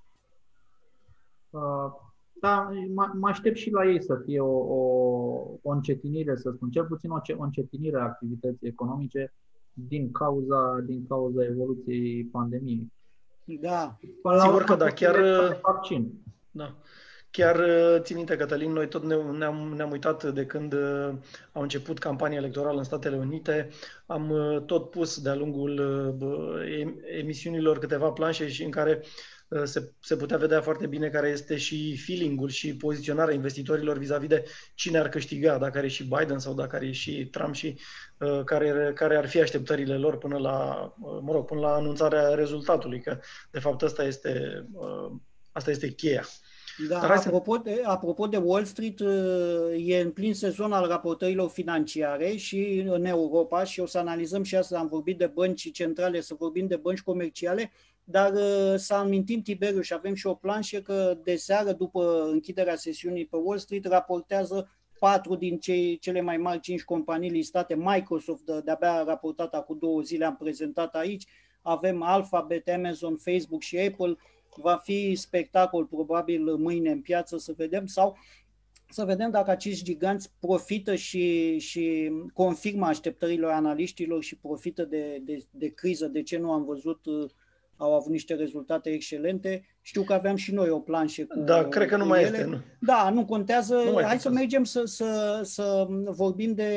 Uh, da, mă aștept și la ei să fie o, o, o încetinire, să spun, cel puțin o, o încetinire a activității economice din cauza, din cauza evoluției pandemiei. Da. Sigur că da, chiar, da. Chiar țin minte, Cătălin, noi tot ne, ne-am, ne-am uitat de când a început campania electorală în Statele Unite, am tot pus de-a lungul emisiunilor câteva planșe și în care se, se putea vedea foarte bine care este și feeling-ul și poziționarea investitorilor vis-a-vis de cine ar câștiga, dacă are și Biden sau dacă are și Trump și uh, care, care ar fi așteptările lor până la, uh, mă rog, până la anunțarea rezultatului, că de fapt asta este, uh, asta este cheia. Da, Dar apropo de, apropo de Wall Street, e în plin sezon al raportărilor financiare și în Europa și o să analizăm și asta, am vorbit de bănci centrale, să vorbim de bănci comerciale, dar să amintim, Tiberiu, și avem și o planșă că de seară, după închiderea sesiunii pe Wall Street, raportează patru din cei, cele mai mari cinci companii listate. Microsoft, de, de-abia a raportat acum două zile, am prezentat aici, avem Alphabet, Amazon, Facebook și Apple. Va fi spectacol probabil mâine în piață să vedem sau să vedem dacă acești giganți profită și, și confirmă așteptările analiștilor și profită de, de, de criză. De ce nu am văzut, au avut niște rezultate excelente. Știu că aveam și noi o planșă cu Da, cred că nu mai ele. este. Nu. Da, nu contează. Nu Hai contează. să mergem să, să, să vorbim de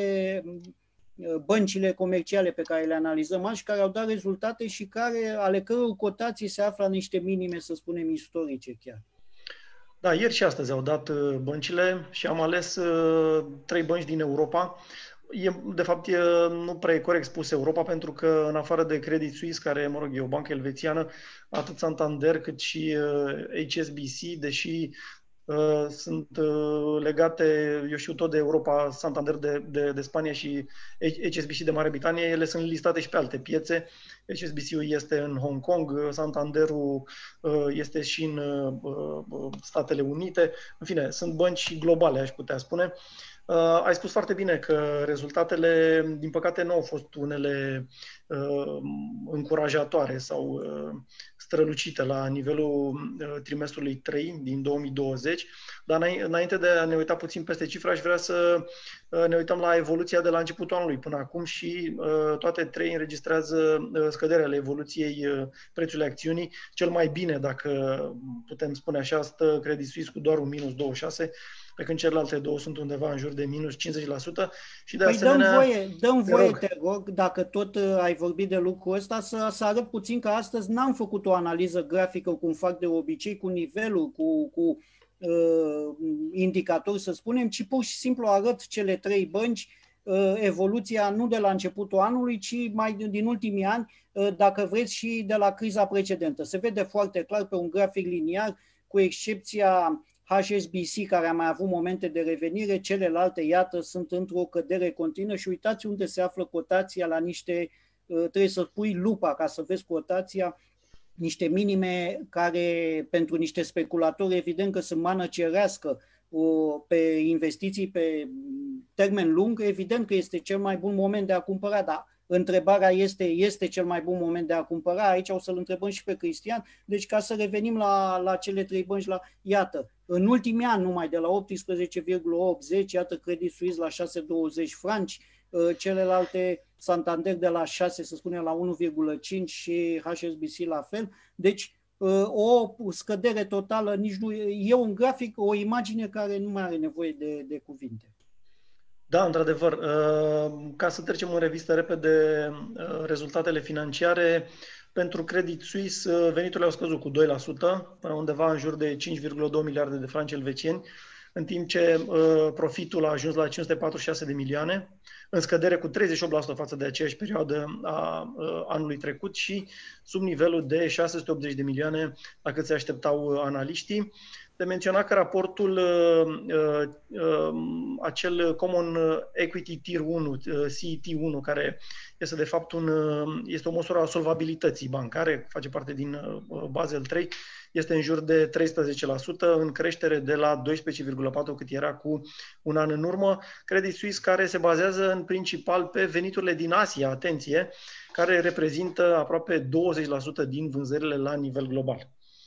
băncile comerciale pe care le analizăm azi, care au dat rezultate și care, ale căror cotații se află în niște minime, să spunem, istorice chiar. Da, ieri și astăzi au dat băncile și am ales uh, trei bănci din Europa. E, de fapt, e, nu prea e corect spus Europa, pentru că în afară de Credit Suisse, care, mă rog, e o bancă elvețiană, atât Santander cât și uh, H S B C, deși Uh, sunt uh, legate, eu știu, tot de Europa, Santander de, de, de Spania și H S B C de Marea Britanie, ele sunt listate și pe alte piețe. H S B C-ul este în Hong Kong, Santanderul uh, este și în uh, Statele Unite. În fine, sunt bănci globale, aș putea spune. Uh, ai spus foarte bine că rezultatele, din păcate, nu au fost unele uh, încurajatoare sau uh, strălucite la nivelul uh, trimestrului trei din două mii douăzeci, dar înainte de a ne uita puțin peste cifre, aș vrea să uh, ne uităm la evoluția de la începutul anului până acum și uh, toate trei înregistrează uh, scăderea ale evoluției uh, prețului acțiunii. Cel mai bine, dacă putem spune așa, stă Credit Suisse cu doar un minus douăzeci și șase la sută, pe când celelalte două sunt undeva în jur de minus cincizeci la sută. Și de păi asemenea, dăm voie, dăm voie rog. te rog, dacă tot ai vorbit de lucrul ăsta, să, să arăt puțin că astăzi n-am făcut o analiză grafică, cum fac de obicei, cu nivelul, cu, cu uh, indicatori, să spunem, ci pur și simplu arăt cele trei bănci, uh, evoluția nu de la începutul anului, ci mai din ultimii ani, uh, dacă vreți, și de la criza precedentă. Se vede foarte clar pe un grafic liniar, cu excepția H S B C, care a mai avut momente de revenire, celelalte, iată, sunt într-o cădere continuă și uitați unde se află cotația la niște, trebuie să pui lupa ca să vezi cotația, niște minime care pentru niște speculatori evident că sunt mană cerească pe investiții pe termen lung, evident că este cel mai bun moment de a cumpăra, dar întrebarea este, este cel mai bun moment de a cumpăra? Aici o să-l întrebăm și pe Cristian. Deci ca să revenim la, la cele trei bănci, la, iată, în ultimii ani numai de la optsprezece virgulă optzeci, iată Credit Suisse la șase virgulă douăzeci franci, celelalte Santander de la șase, să spunem, la unu virgulă cinci și H S B C la fel. Deci o scădere totală, nici nu e un grafic, o imagine care nu mai are nevoie de, de cuvinte. Da, într-adevăr. Ca să trecem în revistă repede rezultatele financiare, pentru Credit Suisse veniturile au scăzut cu doi la sută, undeva în jur de cinci virgulă doi miliarde de franci elvețieni, în timp ce profitul a ajuns la cinci sute patruzeci și șase de milioane, în scădere cu treizeci și opt la sută față de aceeași perioadă a anului trecut și sub nivelul de șase sute optzeci de milioane la cât se așteptau analiștii. De menționat că raportul, uh, uh, acel Common Equity Tier unu, C E T unu, care este de fapt un, este o măsură a solvabilității bancare, face parte din uh, Basel trei, este în jur de treisprezece la sută, în creștere de la doisprezece virgulă patru la sută cât era cu un an în urmă. Credit Suisse, care se bazează în principal pe veniturile din Asia, atenție, care reprezintă aproape douăzeci la sută din vânzările la nivel global.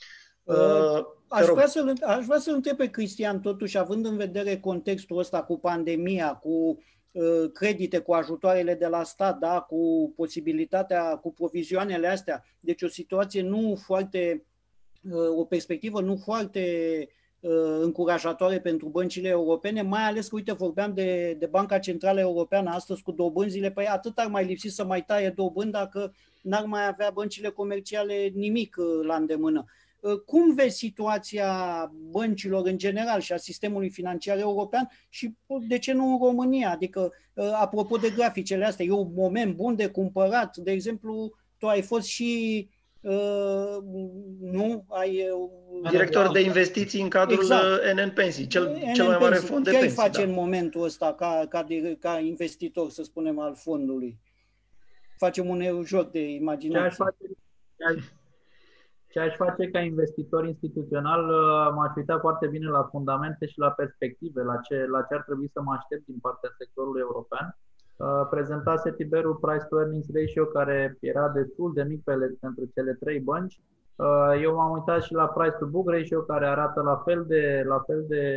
Uh, aș, vrea să, aș vrea să întreb pe Cristian, totuși, având în vedere contextul ăsta cu pandemia, cu uh, credite, cu ajutoarele de la stat, da, cu posibilitatea, cu provizioanele astea, deci o situație nu foarte, uh, o perspectivă nu foarte uh, încurajatoare pentru băncile europene, mai ales că, uite, vorbeam de, de Banca Centrală Europeană astăzi cu dobânzile, păi atât ar mai lipsi să mai taie dobând dacă n-ar mai avea băncile comerciale nimic uh, la îndemână. Cum vezi situația băncilor în general și a sistemului financiar european și de ce nu în România? Adică, apropo de graficele astea, e un moment bun de cumpărat. De exemplu, tu ai fost și Uh, nu, ai... Uh, Director de investiții în cadrul exact. N N Pensii, cel, N N cel mai mare fond de ce pensii. Ce ai face da. în momentul ăsta ca, ca, de, ca investitor, să spunem, al fondului? Facem un joc de imaginație. Ce aș face, ce aș, ce aș face ca investitor instituțional, m-aș uita foarte bine la fundamente și la perspective, la ce, la ce ar trebui să mă aștept din partea sectorului european. Prezentase Tiberu Price to Earnings Ratio, care era destul de mic pentru cele trei bănci. Eu m-am uitat și la Price to Book Ratio, care arată la fel de, la fel de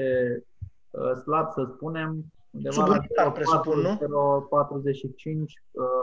slab, să spunem, undeva la zero virgulă patruzeci și cinci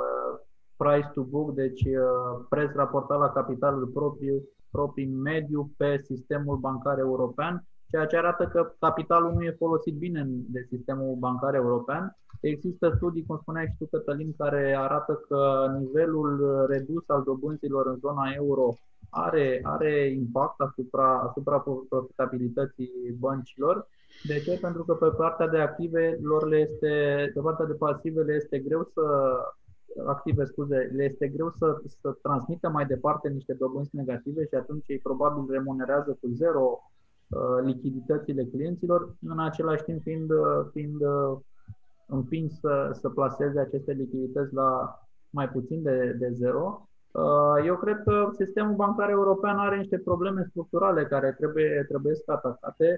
Price to Book, deci preț raportat la capitalul propriu, proprii mediu pe sistemul bancar european, ceea ce arată că capitalul nu e folosit bine de sistemul bancar european. Există studii, cum spuneai și tu, Cătălin, care arată că nivelul redus al dobânzilor în zona euro are, are impact asupra, asupra profitabilității băncilor. De ce? Pentru că pe partea de active lor le este, pe partea de pasive le este greu să active, scuze, le este greu să, să transmită mai departe niște dobânzi negative și atunci ei probabil remunerează cu zero uh, lichiditățile clienților, în același timp fiind, fiind uh, împins să, să plaseze aceste lichidități la mai puțin de, de zero. Eu cred că sistemul bancar european are niște probleme structurale care trebuie, trebuie atacate.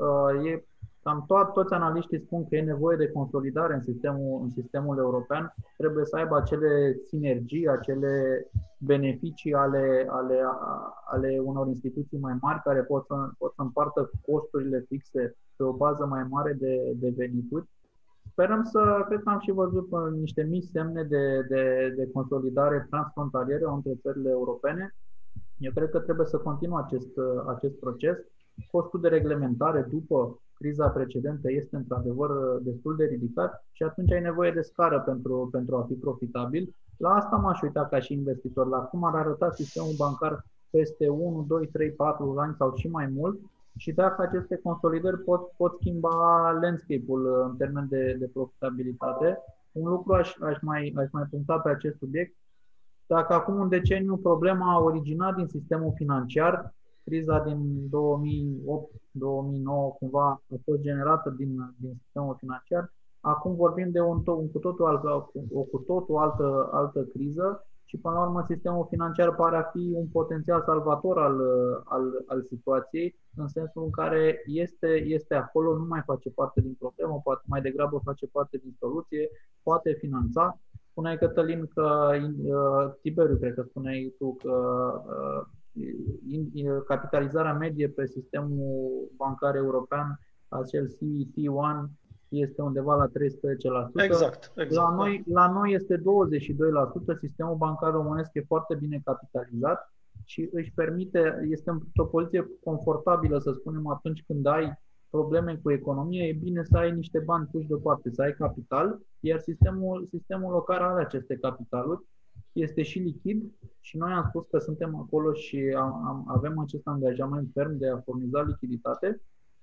E, cam to- toți analiștii spun că e nevoie de consolidare în sistemul, în sistemul european. Trebuie să aibă acele sinergii, acele beneficii ale, ale, ale unor instituții mai mari care pot să, pot să împartă costurile fixe pe o bază mai mare de, de venituri. Sperăm să, cred că am și văzut niște mici semne de, de, de consolidare transfrontalieră între țările europene. Eu cred că trebuie să continue acest, acest proces. Costul de reglementare după criza precedentă este într-adevăr destul de ridicat și atunci ai nevoie de scară pentru, pentru a fi profitabil. La asta m-aș uita ca și investitor, la cum ar arăta sistemul bancar peste unu, doi, trei, patru ani sau și mai mult. Și dacă aceste consolidări pot, pot schimba landscape-ul în termen de, de profitabilitate. Un lucru aș, aș, mai, aș mai puncta pe acest subiect. Dacă acum un deceniu problema a originat din sistemul financiar, criza din două mii opt două mii nouă cumva a fost generată din, din sistemul financiar, acum vorbim de un, un cu totul altă, o cu totul altă, altă criză. Și până la urmă sistemul financiar pare a fi un potențial salvator al, al, al situației, în sensul în care este, este acolo, nu mai face parte din problemă, poate mai degrabă face parte din soluție, poate finanța. Spuneai, Cătălin, că uh, Tiberiu, cred că spuneai tu, că uh, in, in, capitalizarea medie pe sistemul bancar european, acel C E T unu, este undeva la treisprezece la sută. Exact, exact. La noi, la noi este douăzeci și doi la sută. Sistemul bancar românesc e foarte bine capitalizat și își permite, este într-o poziție confortabilă, să spunem, atunci când ai probleme cu economia, e bine să ai niște bani puși deoparte, să ai capital, iar sistemul, sistemul local are aceste capitaluri, este și lichid și noi am spus că suntem acolo și am, am, avem acest angajament ferm de a furniza lichiditate.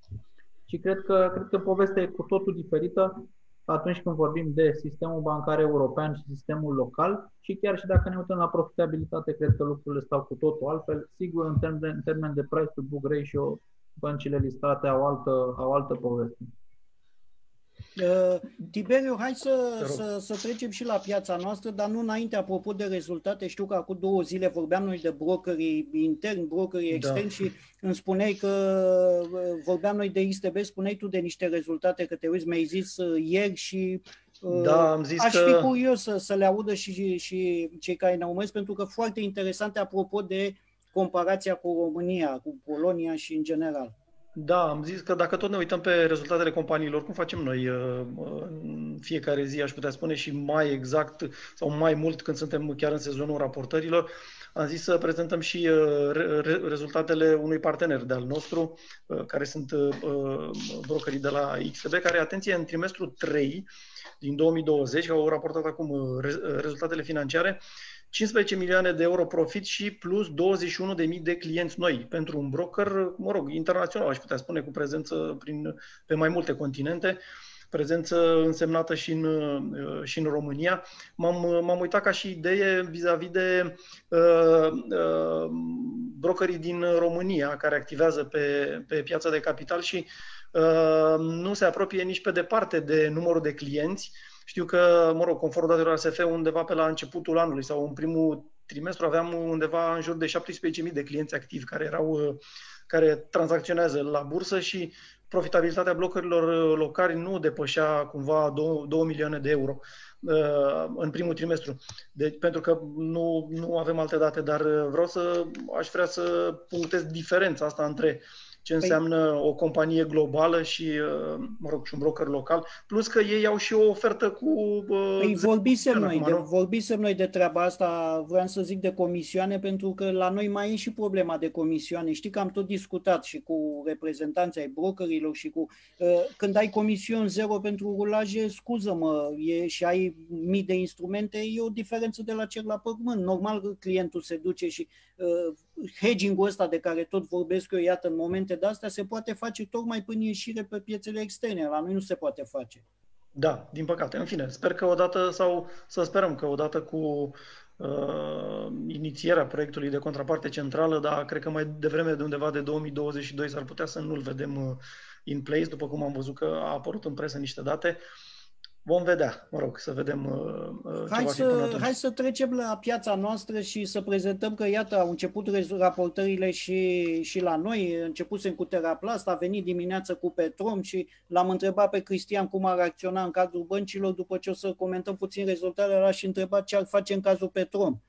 Și cred că, cred că povestea e cu totul diferită atunci când vorbim de sistemul bancar european și sistemul local și chiar și dacă ne uităm la profitabilitate, cred că lucrurile stau cu totul altfel. Sigur, în termen de, în termen de price to book ratio, băncile listate au altă, au altă poveste. Uh, Tiberiu, hai să, să, să trecem și la piața noastră, dar nu înainte, apropo de rezultate. Știu că acum două zile vorbeam noi de brokerii interni, brokerii externi, da. Și îmi spuneai că vorbeam noi de X T B, spuneai tu de niște rezultate, că te uiți, mi-ai zis ieri și da, am zis aș că... fi curios să, să le audă și, și cei care ne urmăresc, pentru că foarte interesante apropo de comparația cu România, cu Polonia și în general. Da, am zis că dacă tot ne uităm pe rezultatele companiilor, cum facem noi în fiecare zi, aș putea spune, și mai exact sau mai mult când suntem chiar în sezonul raportărilor, am zis să prezentăm și rezultatele unui partener de-al nostru, care sunt brokerii de la X T B, care, atenție, în trimestrul trei din două mii douăzeci, au raportat acum rezultatele financiare, cincisprezece milioane de euro profit și plus douăzeci și unu de mii de clienți noi pentru un broker, mă rog, internațional, aș putea spune, cu prezență prin, pe mai multe continente. prezență însemnată și în, și în România. M-am, m-am uitat ca și idee vis-a-vis de uh, uh, brokerii din România care activează pe, pe piața de capital și uh, nu se apropie nici pe departe de numărul de clienți. Știu că, mă rog, conform datelor A S F, undeva pe la începutul anului sau în primul trimestru aveam undeva în jur de șaptesprezece mii de clienți activi care erau, care tranzacționează la bursă și profitabilitatea blocurilor locali nu depășea cumva două milioane de euro uh, în primul trimestru. Deci, pentru că nu, nu avem alte date, dar vreau să, aș vrea să punctez diferența asta între ce înseamnă o companie globală și, mă rog, și un broker local, plus că ei au și o ofertă cu... Păi vorbisem noi, de, vorbisem noi de treaba asta, vreau să zic de comisioane, pentru că la noi mai e și problema de comisioane. Știi că am tot discutat și cu reprezentanții ai brokerilor și cu... Când ai comision zero pentru rulaje, scuză-mă, e, și ai mii de instrumente, e o diferență de la cer la pământ. Normal clientul se duce și uh, hedging-ul ăsta de care tot vorbesc eu, iată, în momente de astea, se poate face tocmai până ieșire pe piețele externe. La noi nu se poate face. Da, din păcate. În fine, sper că odată, sau să sperăm că odată cu uh, inițierea proiectului de contraparte centrală, dar cred că mai devreme de undeva de două mii douăzeci și doi s-ar putea să nu-l vedem uh, in place, după cum am văzut că a apărut în presă niște date. Vom vedea, mă rog, să vedem uh, hai ce va să, fi până atunci. Hai să trecem la piața noastră și să prezentăm că, iată, au început raportările și, și la noi. Începusem cu Teraplast, a venit dimineață cu Petrom și l-am întrebat pe Cristian cum ar reacționa în cadrul băncilor. După ce o să comentăm puțin rezultatele, l-aș întreba ce ar face în cazul Petrom.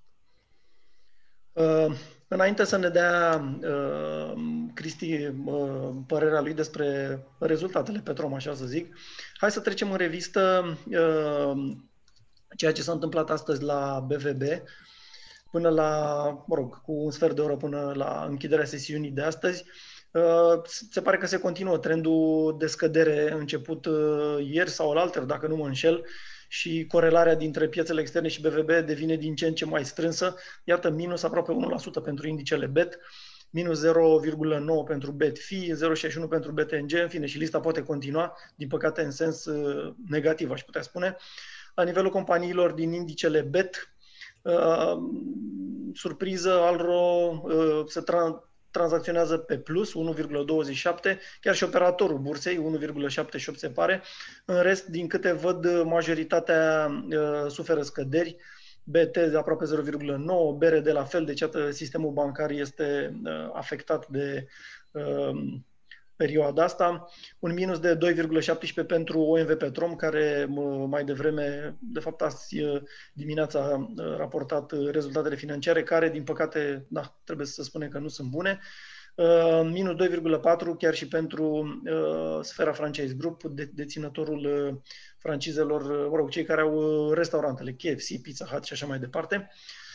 Uh, înainte să ne dea uh, Cristi uh, părerea lui despre rezultatele Petrom, așa să zic, hai să trecem în revistă uh, ceea ce s-a întâmplat astăzi la B V B, până la, mă rog, cu un sfert de oră până la închiderea sesiunii de astăzi. Uh, se pare că se continuă trendul de scădere început uh, ieri sau alaltăieri, dacă nu mă înșel, și corelarea dintre piețele externe și B V B devine din ce în ce mai strânsă. Iată, minus aproape unu la sută pentru indicele B E T, minus zero virgulă nouă pentru B E T F I, zero virgulă șaizeci și unu pentru B T N G, în fine, și lista poate continua, din păcate în sens uh, negativ, aș putea spune. La nivelul companiilor din indicele B E T, uh, surpriză, Alro uh, se tra- tranzacționează pe plus, unu virgulă douăzeci și șapte, chiar și operatorul bursei, unu virgulă șaptezeci și opt se pare. În rest, din câte văd, majoritatea uh, suferă scăderi, B T de aproape zero virgulă nouă, B R D la fel, deci atât sistemul bancar este uh, afectat de uh, perioada asta. Un minus de doi virgulă șaptesprezece pentru O M V Petrom, care uh, mai devreme, de fapt azi uh, dimineața a uh, raportat uh, rezultatele financiare, care, din păcate, da, trebuie să spunem că nu sunt bune. Uh, minus doi virgulă patru chiar și pentru uh, Sfera Franchise Group, de, deținătorul uh, francizelor, uh, mă rog, cei care au uh, restaurantele, K F C, Pizza Hut și așa mai departe.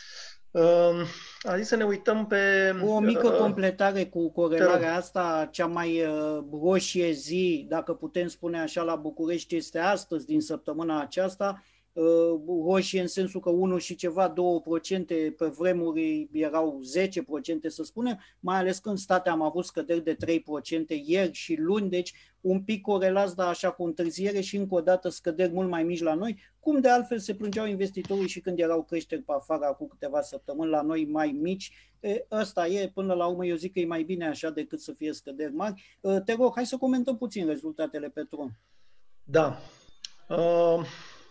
Uh, a zis să ne uităm pe... O mică uh, completare cu corelarea asta, cea mai uh, roșie zi, dacă putem spune așa, la București este astăzi, din săptămâna aceasta. Roșie în sensul că unu și ceva, două la sută, pe vremuri erau zece la sută să spunem, mai ales când state am avut scăderi de trei la sută ieri și luni, deci un pic corelați, dar așa cu întârziere și încă o dată scăderi mult mai mici la noi, cum de altfel se plângeau investitorii și când erau creșteri pe afară acum câteva săptămâni, la noi mai mici. E, ăsta e, până la urmă eu zic că e mai bine așa decât să fie scăderi mari. Te rog, hai să comentăm puțin rezultatele Petrom. Da. Uh...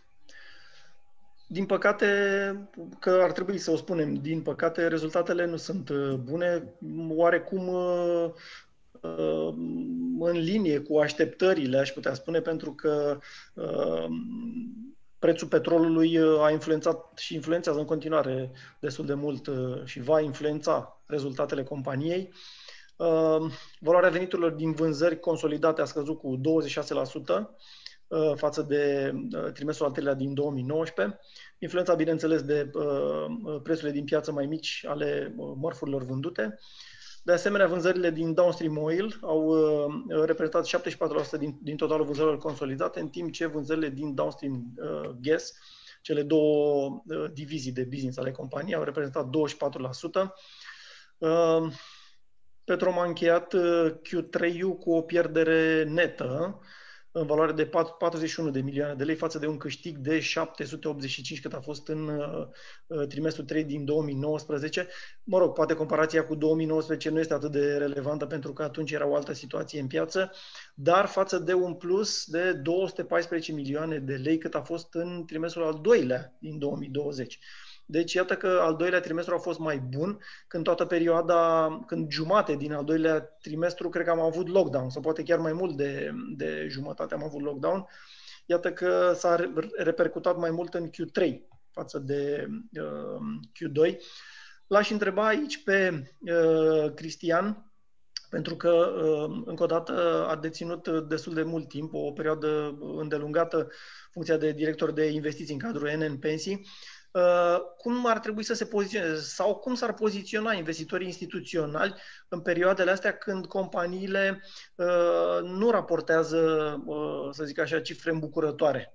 Din păcate, că ar trebui să o spunem, din păcate rezultatele nu sunt bune, oarecum în linie cu așteptările, aș putea spune, pentru că prețul petrolului a influențat și influențează în continuare destul de mult și va influența rezultatele companiei. Valoarea veniturilor din vânzări consolidate a scăzut cu douăzeci și șase la sută față de trimestrul al treilea din două mii nouăsprezece. Influența, bineînțeles, de prețurile din piață mai mici ale mărfurilor vândute. De asemenea, vânzările din downstream oil au reprezentat șaptezeci și patru la sută din, din totalul vânzărilor consolidate, în timp ce vânzările din downstream gas, cele două divizii de business ale companiei, au reprezentat douăzeci și patru la sută. Petrom a încheiat Q trei-ul cu o pierdere netă în valoare de patruzeci și unu de milioane de lei față de un câștig de șapte sute optzeci și cinci cât a fost în uh, trimestrul trei din două mii nouăsprezece. Mă rog, poate comparația cu două mii nouăsprezece nu este atât de relevantă pentru că atunci era o altă situație în piață, dar față de un plus de două sute paisprezece milioane de lei cât a fost în trimestrul al doilea din două mii douăzeci. Deci iată că al doilea trimestru a fost mai bun, când toată perioada, când jumate din al doilea trimestru cred că am avut lockdown, sau poate chiar mai mult de, de jumătate am avut lockdown. Iată că s-a repercutat mai mult în Q trei față de uh, Q doi. L-aș întreba aici pe uh, Cristian, pentru că, uh, încă o dată, a deținut destul de mult timp, o perioadă îndelungată, funcția de director de investiții în cadrul N N Pensii. Uh, cum ar trebui să se poziționeze sau cum s-ar poziționa investitorii instituționali în perioadele astea când companiile uh, nu raportează, uh, să zic așa, cifre îmbucurătoare?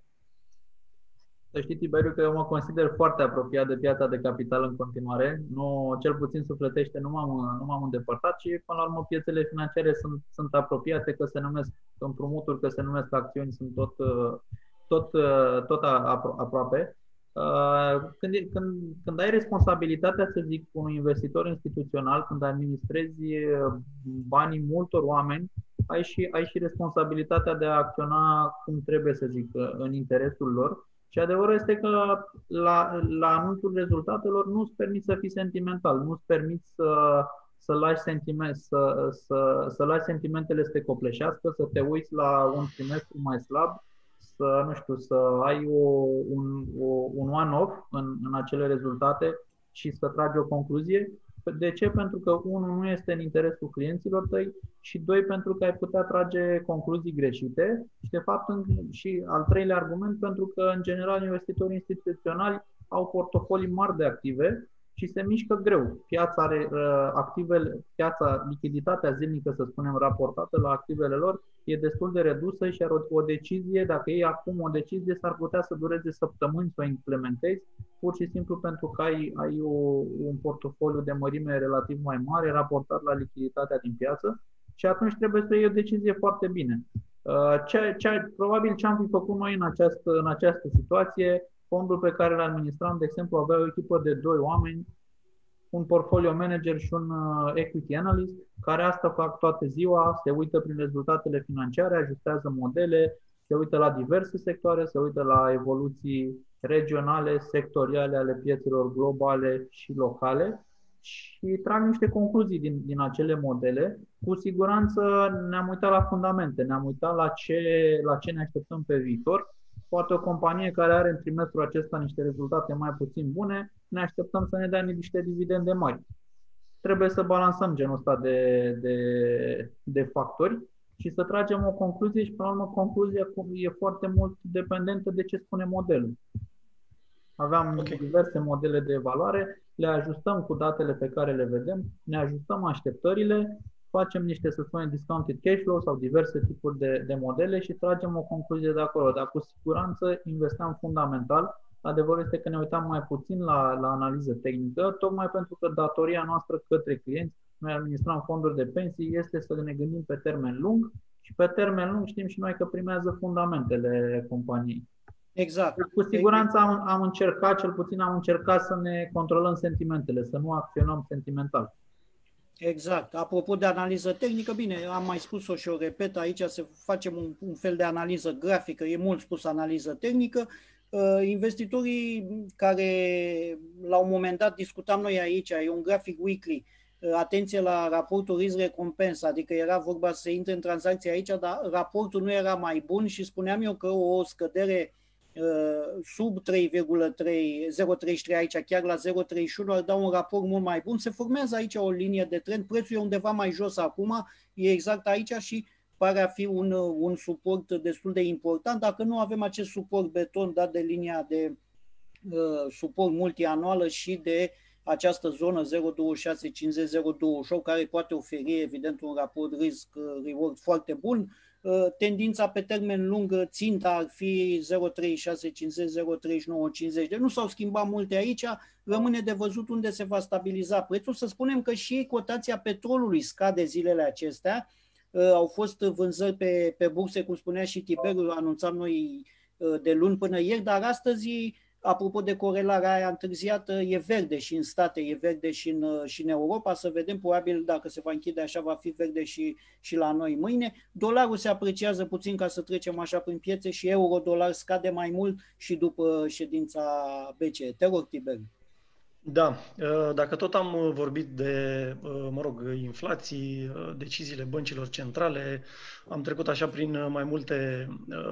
Să știi, Tiberiu, că eu mă consider foarte apropiat de piața de capital în continuare. Nu, cel puțin sufletește, nu m-am, nu m-am îndepărtat și, până la urmă, piețele financiare sunt, sunt apropiate, că se numesc împrumuturi, că se numesc acțiuni, sunt tot, tot, tot aproape. Când, când, când ai responsabilitatea, să zic, unui investitor instituțional, când administrezi banii multor oameni, ai și, ai și responsabilitatea de a acționa cum trebuie, să zic, în interesul lor. Și adevărul este că la, la anunțul rezultatelor nu-ți permiți să fii sentimental, nu-ți permiți să, să, lași sentiment, să, să, să lași sentimentele să te copleșească, să te uiți la un trimestru mai slab, să, nu știu, să ai o, un, o, un one-off în, în acele rezultate și să tragi o concluzie. De ce? Pentru că, unul, nu este în interesul clienților tăi și, doi, pentru că ai putea trage concluzii greșite și, de fapt, în, și al treilea argument, pentru că, în general, investitorii instituționali au portofolii mari de active și se mișcă greu. Piața, are, activele, piața, lichiditatea zilnică, să spunem, raportată la activele lor, e destul de redusă și are o, o decizie, dacă iei acum o decizie, s-ar putea să dureze săptămâni să o implementezi, pur și simplu pentru că ai, ai o, un portofoliu de mărime relativ mai mare raportat la lichiditatea din piață și atunci trebuie să iei o decizie foarte bine. Ce, ce, probabil ce am fi făcut noi în această, în această situație, fondul pe care îl administram, de exemplu, avea o echipă de doi oameni, un portfolio manager și un equity analyst, care asta fac toată ziua, se uită prin rezultatele financiare, ajustează modele, se uită la diverse sectoare, se uită la evoluții regionale, sectoriale ale piețelor globale și locale și trag niște concluzii din, din acele modele. Cu siguranță ne-am uitat la fundamente, ne-am uitat la ce, la ce ne așteptăm pe viitor. Poate o companie care are în trimestrul acesta niște rezultate mai puțin bune, ne așteptăm să ne dea niște dividende mari. Trebuie să balansăm genul ăsta de, de, de factori și să tragem o concluzie și, până la urmă, concluzia e foarte mult dependentă de ce spune modelul. Aveam okay. diverse modele de evaluare, le ajustăm cu datele pe care le vedem, ne ajustăm așteptările, facem niște, să spunem, discounted cash flow sau diverse tipuri de, de modele și tragem o concluzie de acolo. Dar cu siguranță investeam fundamental. Adevărul este că ne uitam mai puțin la, la analiză tehnică, tocmai pentru că datoria noastră către clienți, noi administrăm fonduri de pensii, este să ne gândim pe termen lung și pe termen lung știm și noi că primează fundamentele companiei. Exact. Cu siguranță am, am încercat, cel puțin am încercat să ne controlăm sentimentele, să nu acționăm sentimental. Exact. Apropo de analiză tehnică, bine, am mai spus-o și o repet, aici să facem un, un fel de analiză grafică, e mult spus analiză tehnică. Uh, investitorii care la un moment dat discutam noi aici, e un grafic weekly, uh, atenție la raportul risc-recompensă, adică era vorba să intre în tranzacție aici, dar raportul nu era mai bun și spuneam eu că o scădere sub trei virgulă trei, zero virgulă treizeci și trei aici, chiar la zero virgulă treizeci și unu, ar da un raport mult mai bun. Se formează aici o linie de trend, prețul e undeva mai jos acum, e exact aici și pare a fi un, un suport destul de important. Dacă nu avem acest suport beton dat de linia de uh, suport multianuală și de această zonă zero virgulă douăzeci și șase cincizeci, zero virgulă douăzeci și opt, care poate oferi evident un raport risc-reward foarte bun. Tendința pe termen lung, ținta ar fi zero virgulă treizeci și șase cincizeci, zero virgulă treizeci și nouă cincizeci. Deci nu s-au schimbat multe aici, rămâne de văzut unde se va stabiliza prețul. Să spunem că și cotația petrolului scade zilele acestea, au fost vânzări pe, pe burse, cum spunea și Tiberiu, anunțam noi de luni până ieri, dar astăzi, apropo de corelarea aia întârziată, e verde și în state, e verde și în, și în Europa. Să vedem, probabil dacă se va închide așa, va fi verde și, și la noi mâine. Dolarul se apreciază puțin, ca să trecem așa prin piețe, și euro-dolar scade mai mult și după ședința B C E. Te rog, Tiberiu. Da, dacă tot am vorbit de, mă rog, inflații, deciziile băncilor centrale, am trecut așa prin mai multe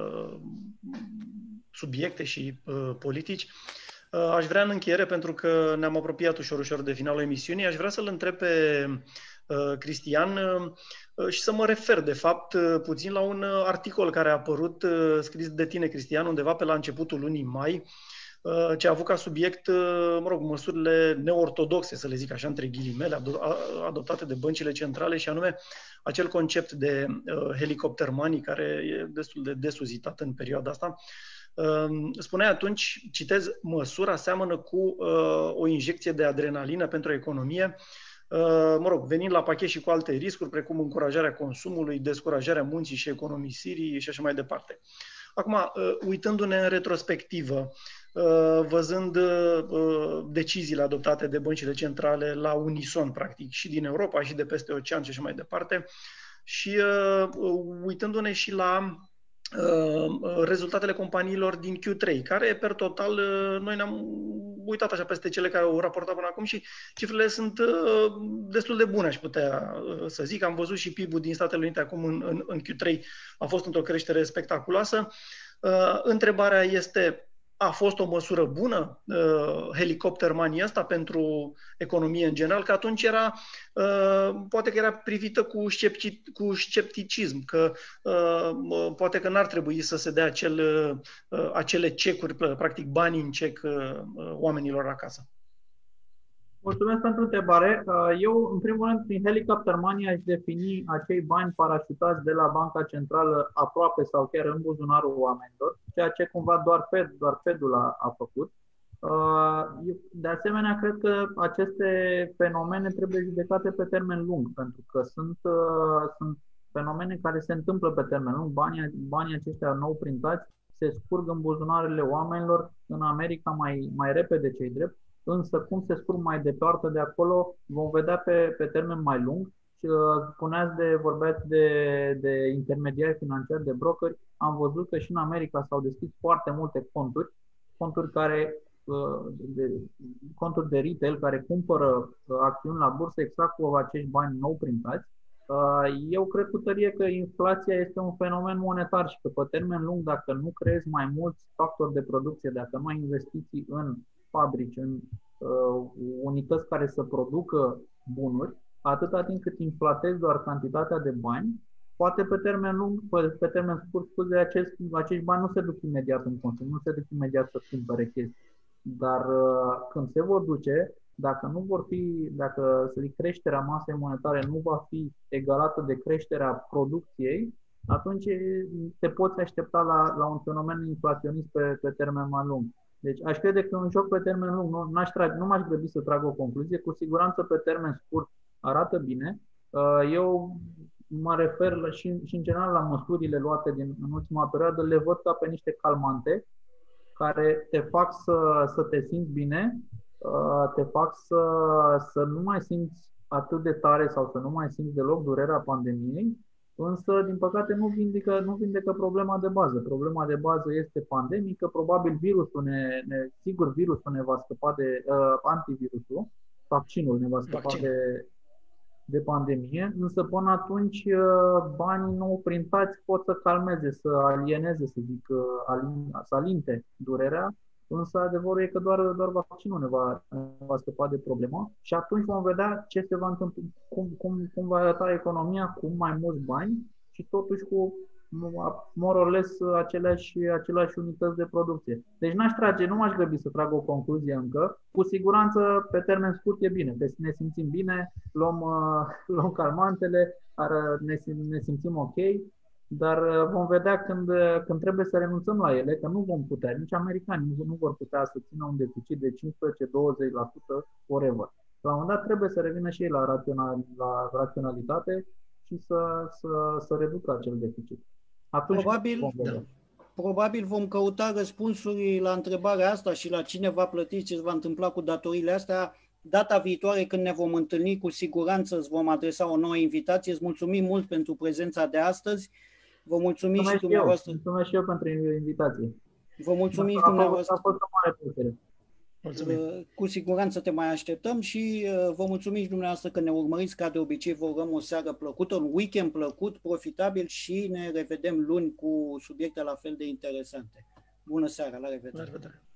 subiecte și politici. Aș vrea în încheiere, pentru că ne-am apropiat ușor, ușor de finalul emisiunii, aș vrea să-l întreb pe Cristian și să mă refer, de fapt, puțin la un articol care a apărut, scris de tine, Cristian, undeva pe la începutul lunii mai, ce a avut ca subiect, mă rog, măsurile neortodoxe, să le zic așa, între ghilimele, adoptate de băncile centrale, și anume acel concept de helicopter money, care e destul de desuzitat în perioada asta. Spuneai atunci, citez, măsura seamănă cu o injecție de adrenalină pentru economie, mă rog, venind la pachet și cu alte riscuri, precum încurajarea consumului, descurajarea muncii și economisirii și așa mai departe. Acum, uitându-ne în retrospectivă, văzând deciziile adoptate de băncile centrale la unison, practic, și din Europa, și de peste ocean și așa mai departe, și uitându-ne și la rezultatele companiilor din Q trei, care, per total, noi ne-am uitat așa peste cele care au raportat până acum și cifrele sunt destul de bune, aș putea să zic. Am văzut și P I B-ul din Statele Unite acum în, în, în Q trei a fost într-o creștere spectaculoasă. Întrebarea este: a fost o măsură bună, uh, helicopter money ăsta, pentru economie în general? Că atunci era, uh, poate că era privită cu, scepti, cu scepticism, că uh, poate că n-ar trebui să se dea acel, uh, acele cecuri, practic bani în cec uh, oamenilor acasă. Mulțumesc pentru întrebare. Eu, în primul rând, prin helicopter money aș defini acei bani parașutați de la Banca Centrală aproape sau chiar în buzunarul oamenilor, ceea ce cumva doar Fed, doar Fedul a, a făcut. De asemenea, cred că aceste fenomene trebuie judecate pe termen lung, pentru că sunt, sunt fenomene care se întâmplă pe termen lung. Banii, banii aceștia nou printați se scurg în buzunarele oamenilor, în America mai, mai repede, ce-i drept. Însă cum se scurg mai departe de acolo, vom vedea pe, pe termen mai lung. Și spuneați de, vorbeați de, de intermediari financiari, de brokeri. Am văzut că și în America s-au deschis foarte multe conturi, conturi care, de, conturi de retail care cumpără acțiuni la bursă exact cu acești bani nou printați. Eu cred cu tărie că inflația este un fenomen monetar și că pe termen lung, dacă nu creezi mai mulți factori de producție, dacă nu ai investiții în fabrici, în uh, unități care să producă bunuri, atâta timp cât inflatezi doar cantitatea de bani, poate pe termen lung, pe, pe termen scurt, scuze, acest, acești bani nu se duc imediat în consum, nu se duc imediat să cumpere chestii. Dar uh, când se vor duce, dacă nu vor fi, dacă să zic, creșterea masei monetare nu va fi egalată de creșterea producției, atunci te poți aștepta la, la un fenomen inflaționist pe, pe termen mai lung. Deci aș crede că un joc pe termen lung, nu, n-aș trage, nu m-aș grăbi să trag o concluzie, cu siguranță pe termen scurt arată bine. Eu mă refer la, și, și în general la măsurile luate din, în ultima perioadă, le văd ca pe niște calmante care te fac să, să te simți bine, te fac să, să nu mai simți atât de tare sau să nu mai simți deloc durerea pandemiei, însă, din păcate, nu vindecă, nu vindecă problema de bază. Problema de bază este pandemică, probabil virusul ne, ne sigur virusul ne va scăpa de, uh, antivirusul, vaccinul ne va scăpa Vaccin. de, de pandemie, însă până atunci uh, banii nou printați pot să calmeze, să alieneze, să zic, uh, alin, să alinte durerea, însă adevărul e că doar, doar vaccinul ne va, ne va scăpa de problemă și atunci vom vedea ce se va întâmpla, cum, cum, cum va arăta economia cu mai mulți bani și totuși cu more or less aceleași, aceleași unități de producție. Deci n-aș trage, nu m-aș grăbi să trag o concluzie încă. Cu siguranță, pe termen scurt e bine, că ne simțim bine, luăm, luăm calmantele, ne, ne simțim ok. Dar vom vedea când, când trebuie să renunțăm la ele, că nu vom putea, nici americanii nu vor putea să țină un deficit de cincisprezece douăzeci la sută forever. La un moment dat trebuie să revină și ei la, rațional, la raționalitate și să, să, să reducă acel deficit. Atunci Probabil, vom probabil vom căuta răspunsuri la întrebarea asta și la cine va plăti, ce se va întâmpla cu datoriile astea. Data viitoare, când ne vom întâlni, cu siguranță îți vom adresa o nouă invitație. Îți mulțumim mult pentru prezența de astăzi. Vă mulțumim mulțumesc și dumneavoastră. Eu. Mulțumesc și eu pentru invitație. Vă mulțumim și a dumneavoastră. A fost o mare plăcere. Mulțumim. Cu siguranță te mai așteptăm și vă mulțumim și dumneavoastră că ne urmăriți. Ca de obicei, vă urăm o seară plăcută, un weekend plăcut, profitabil și ne revedem luni cu subiecte la fel de interesante. Bună seara, la revedere! La revedere!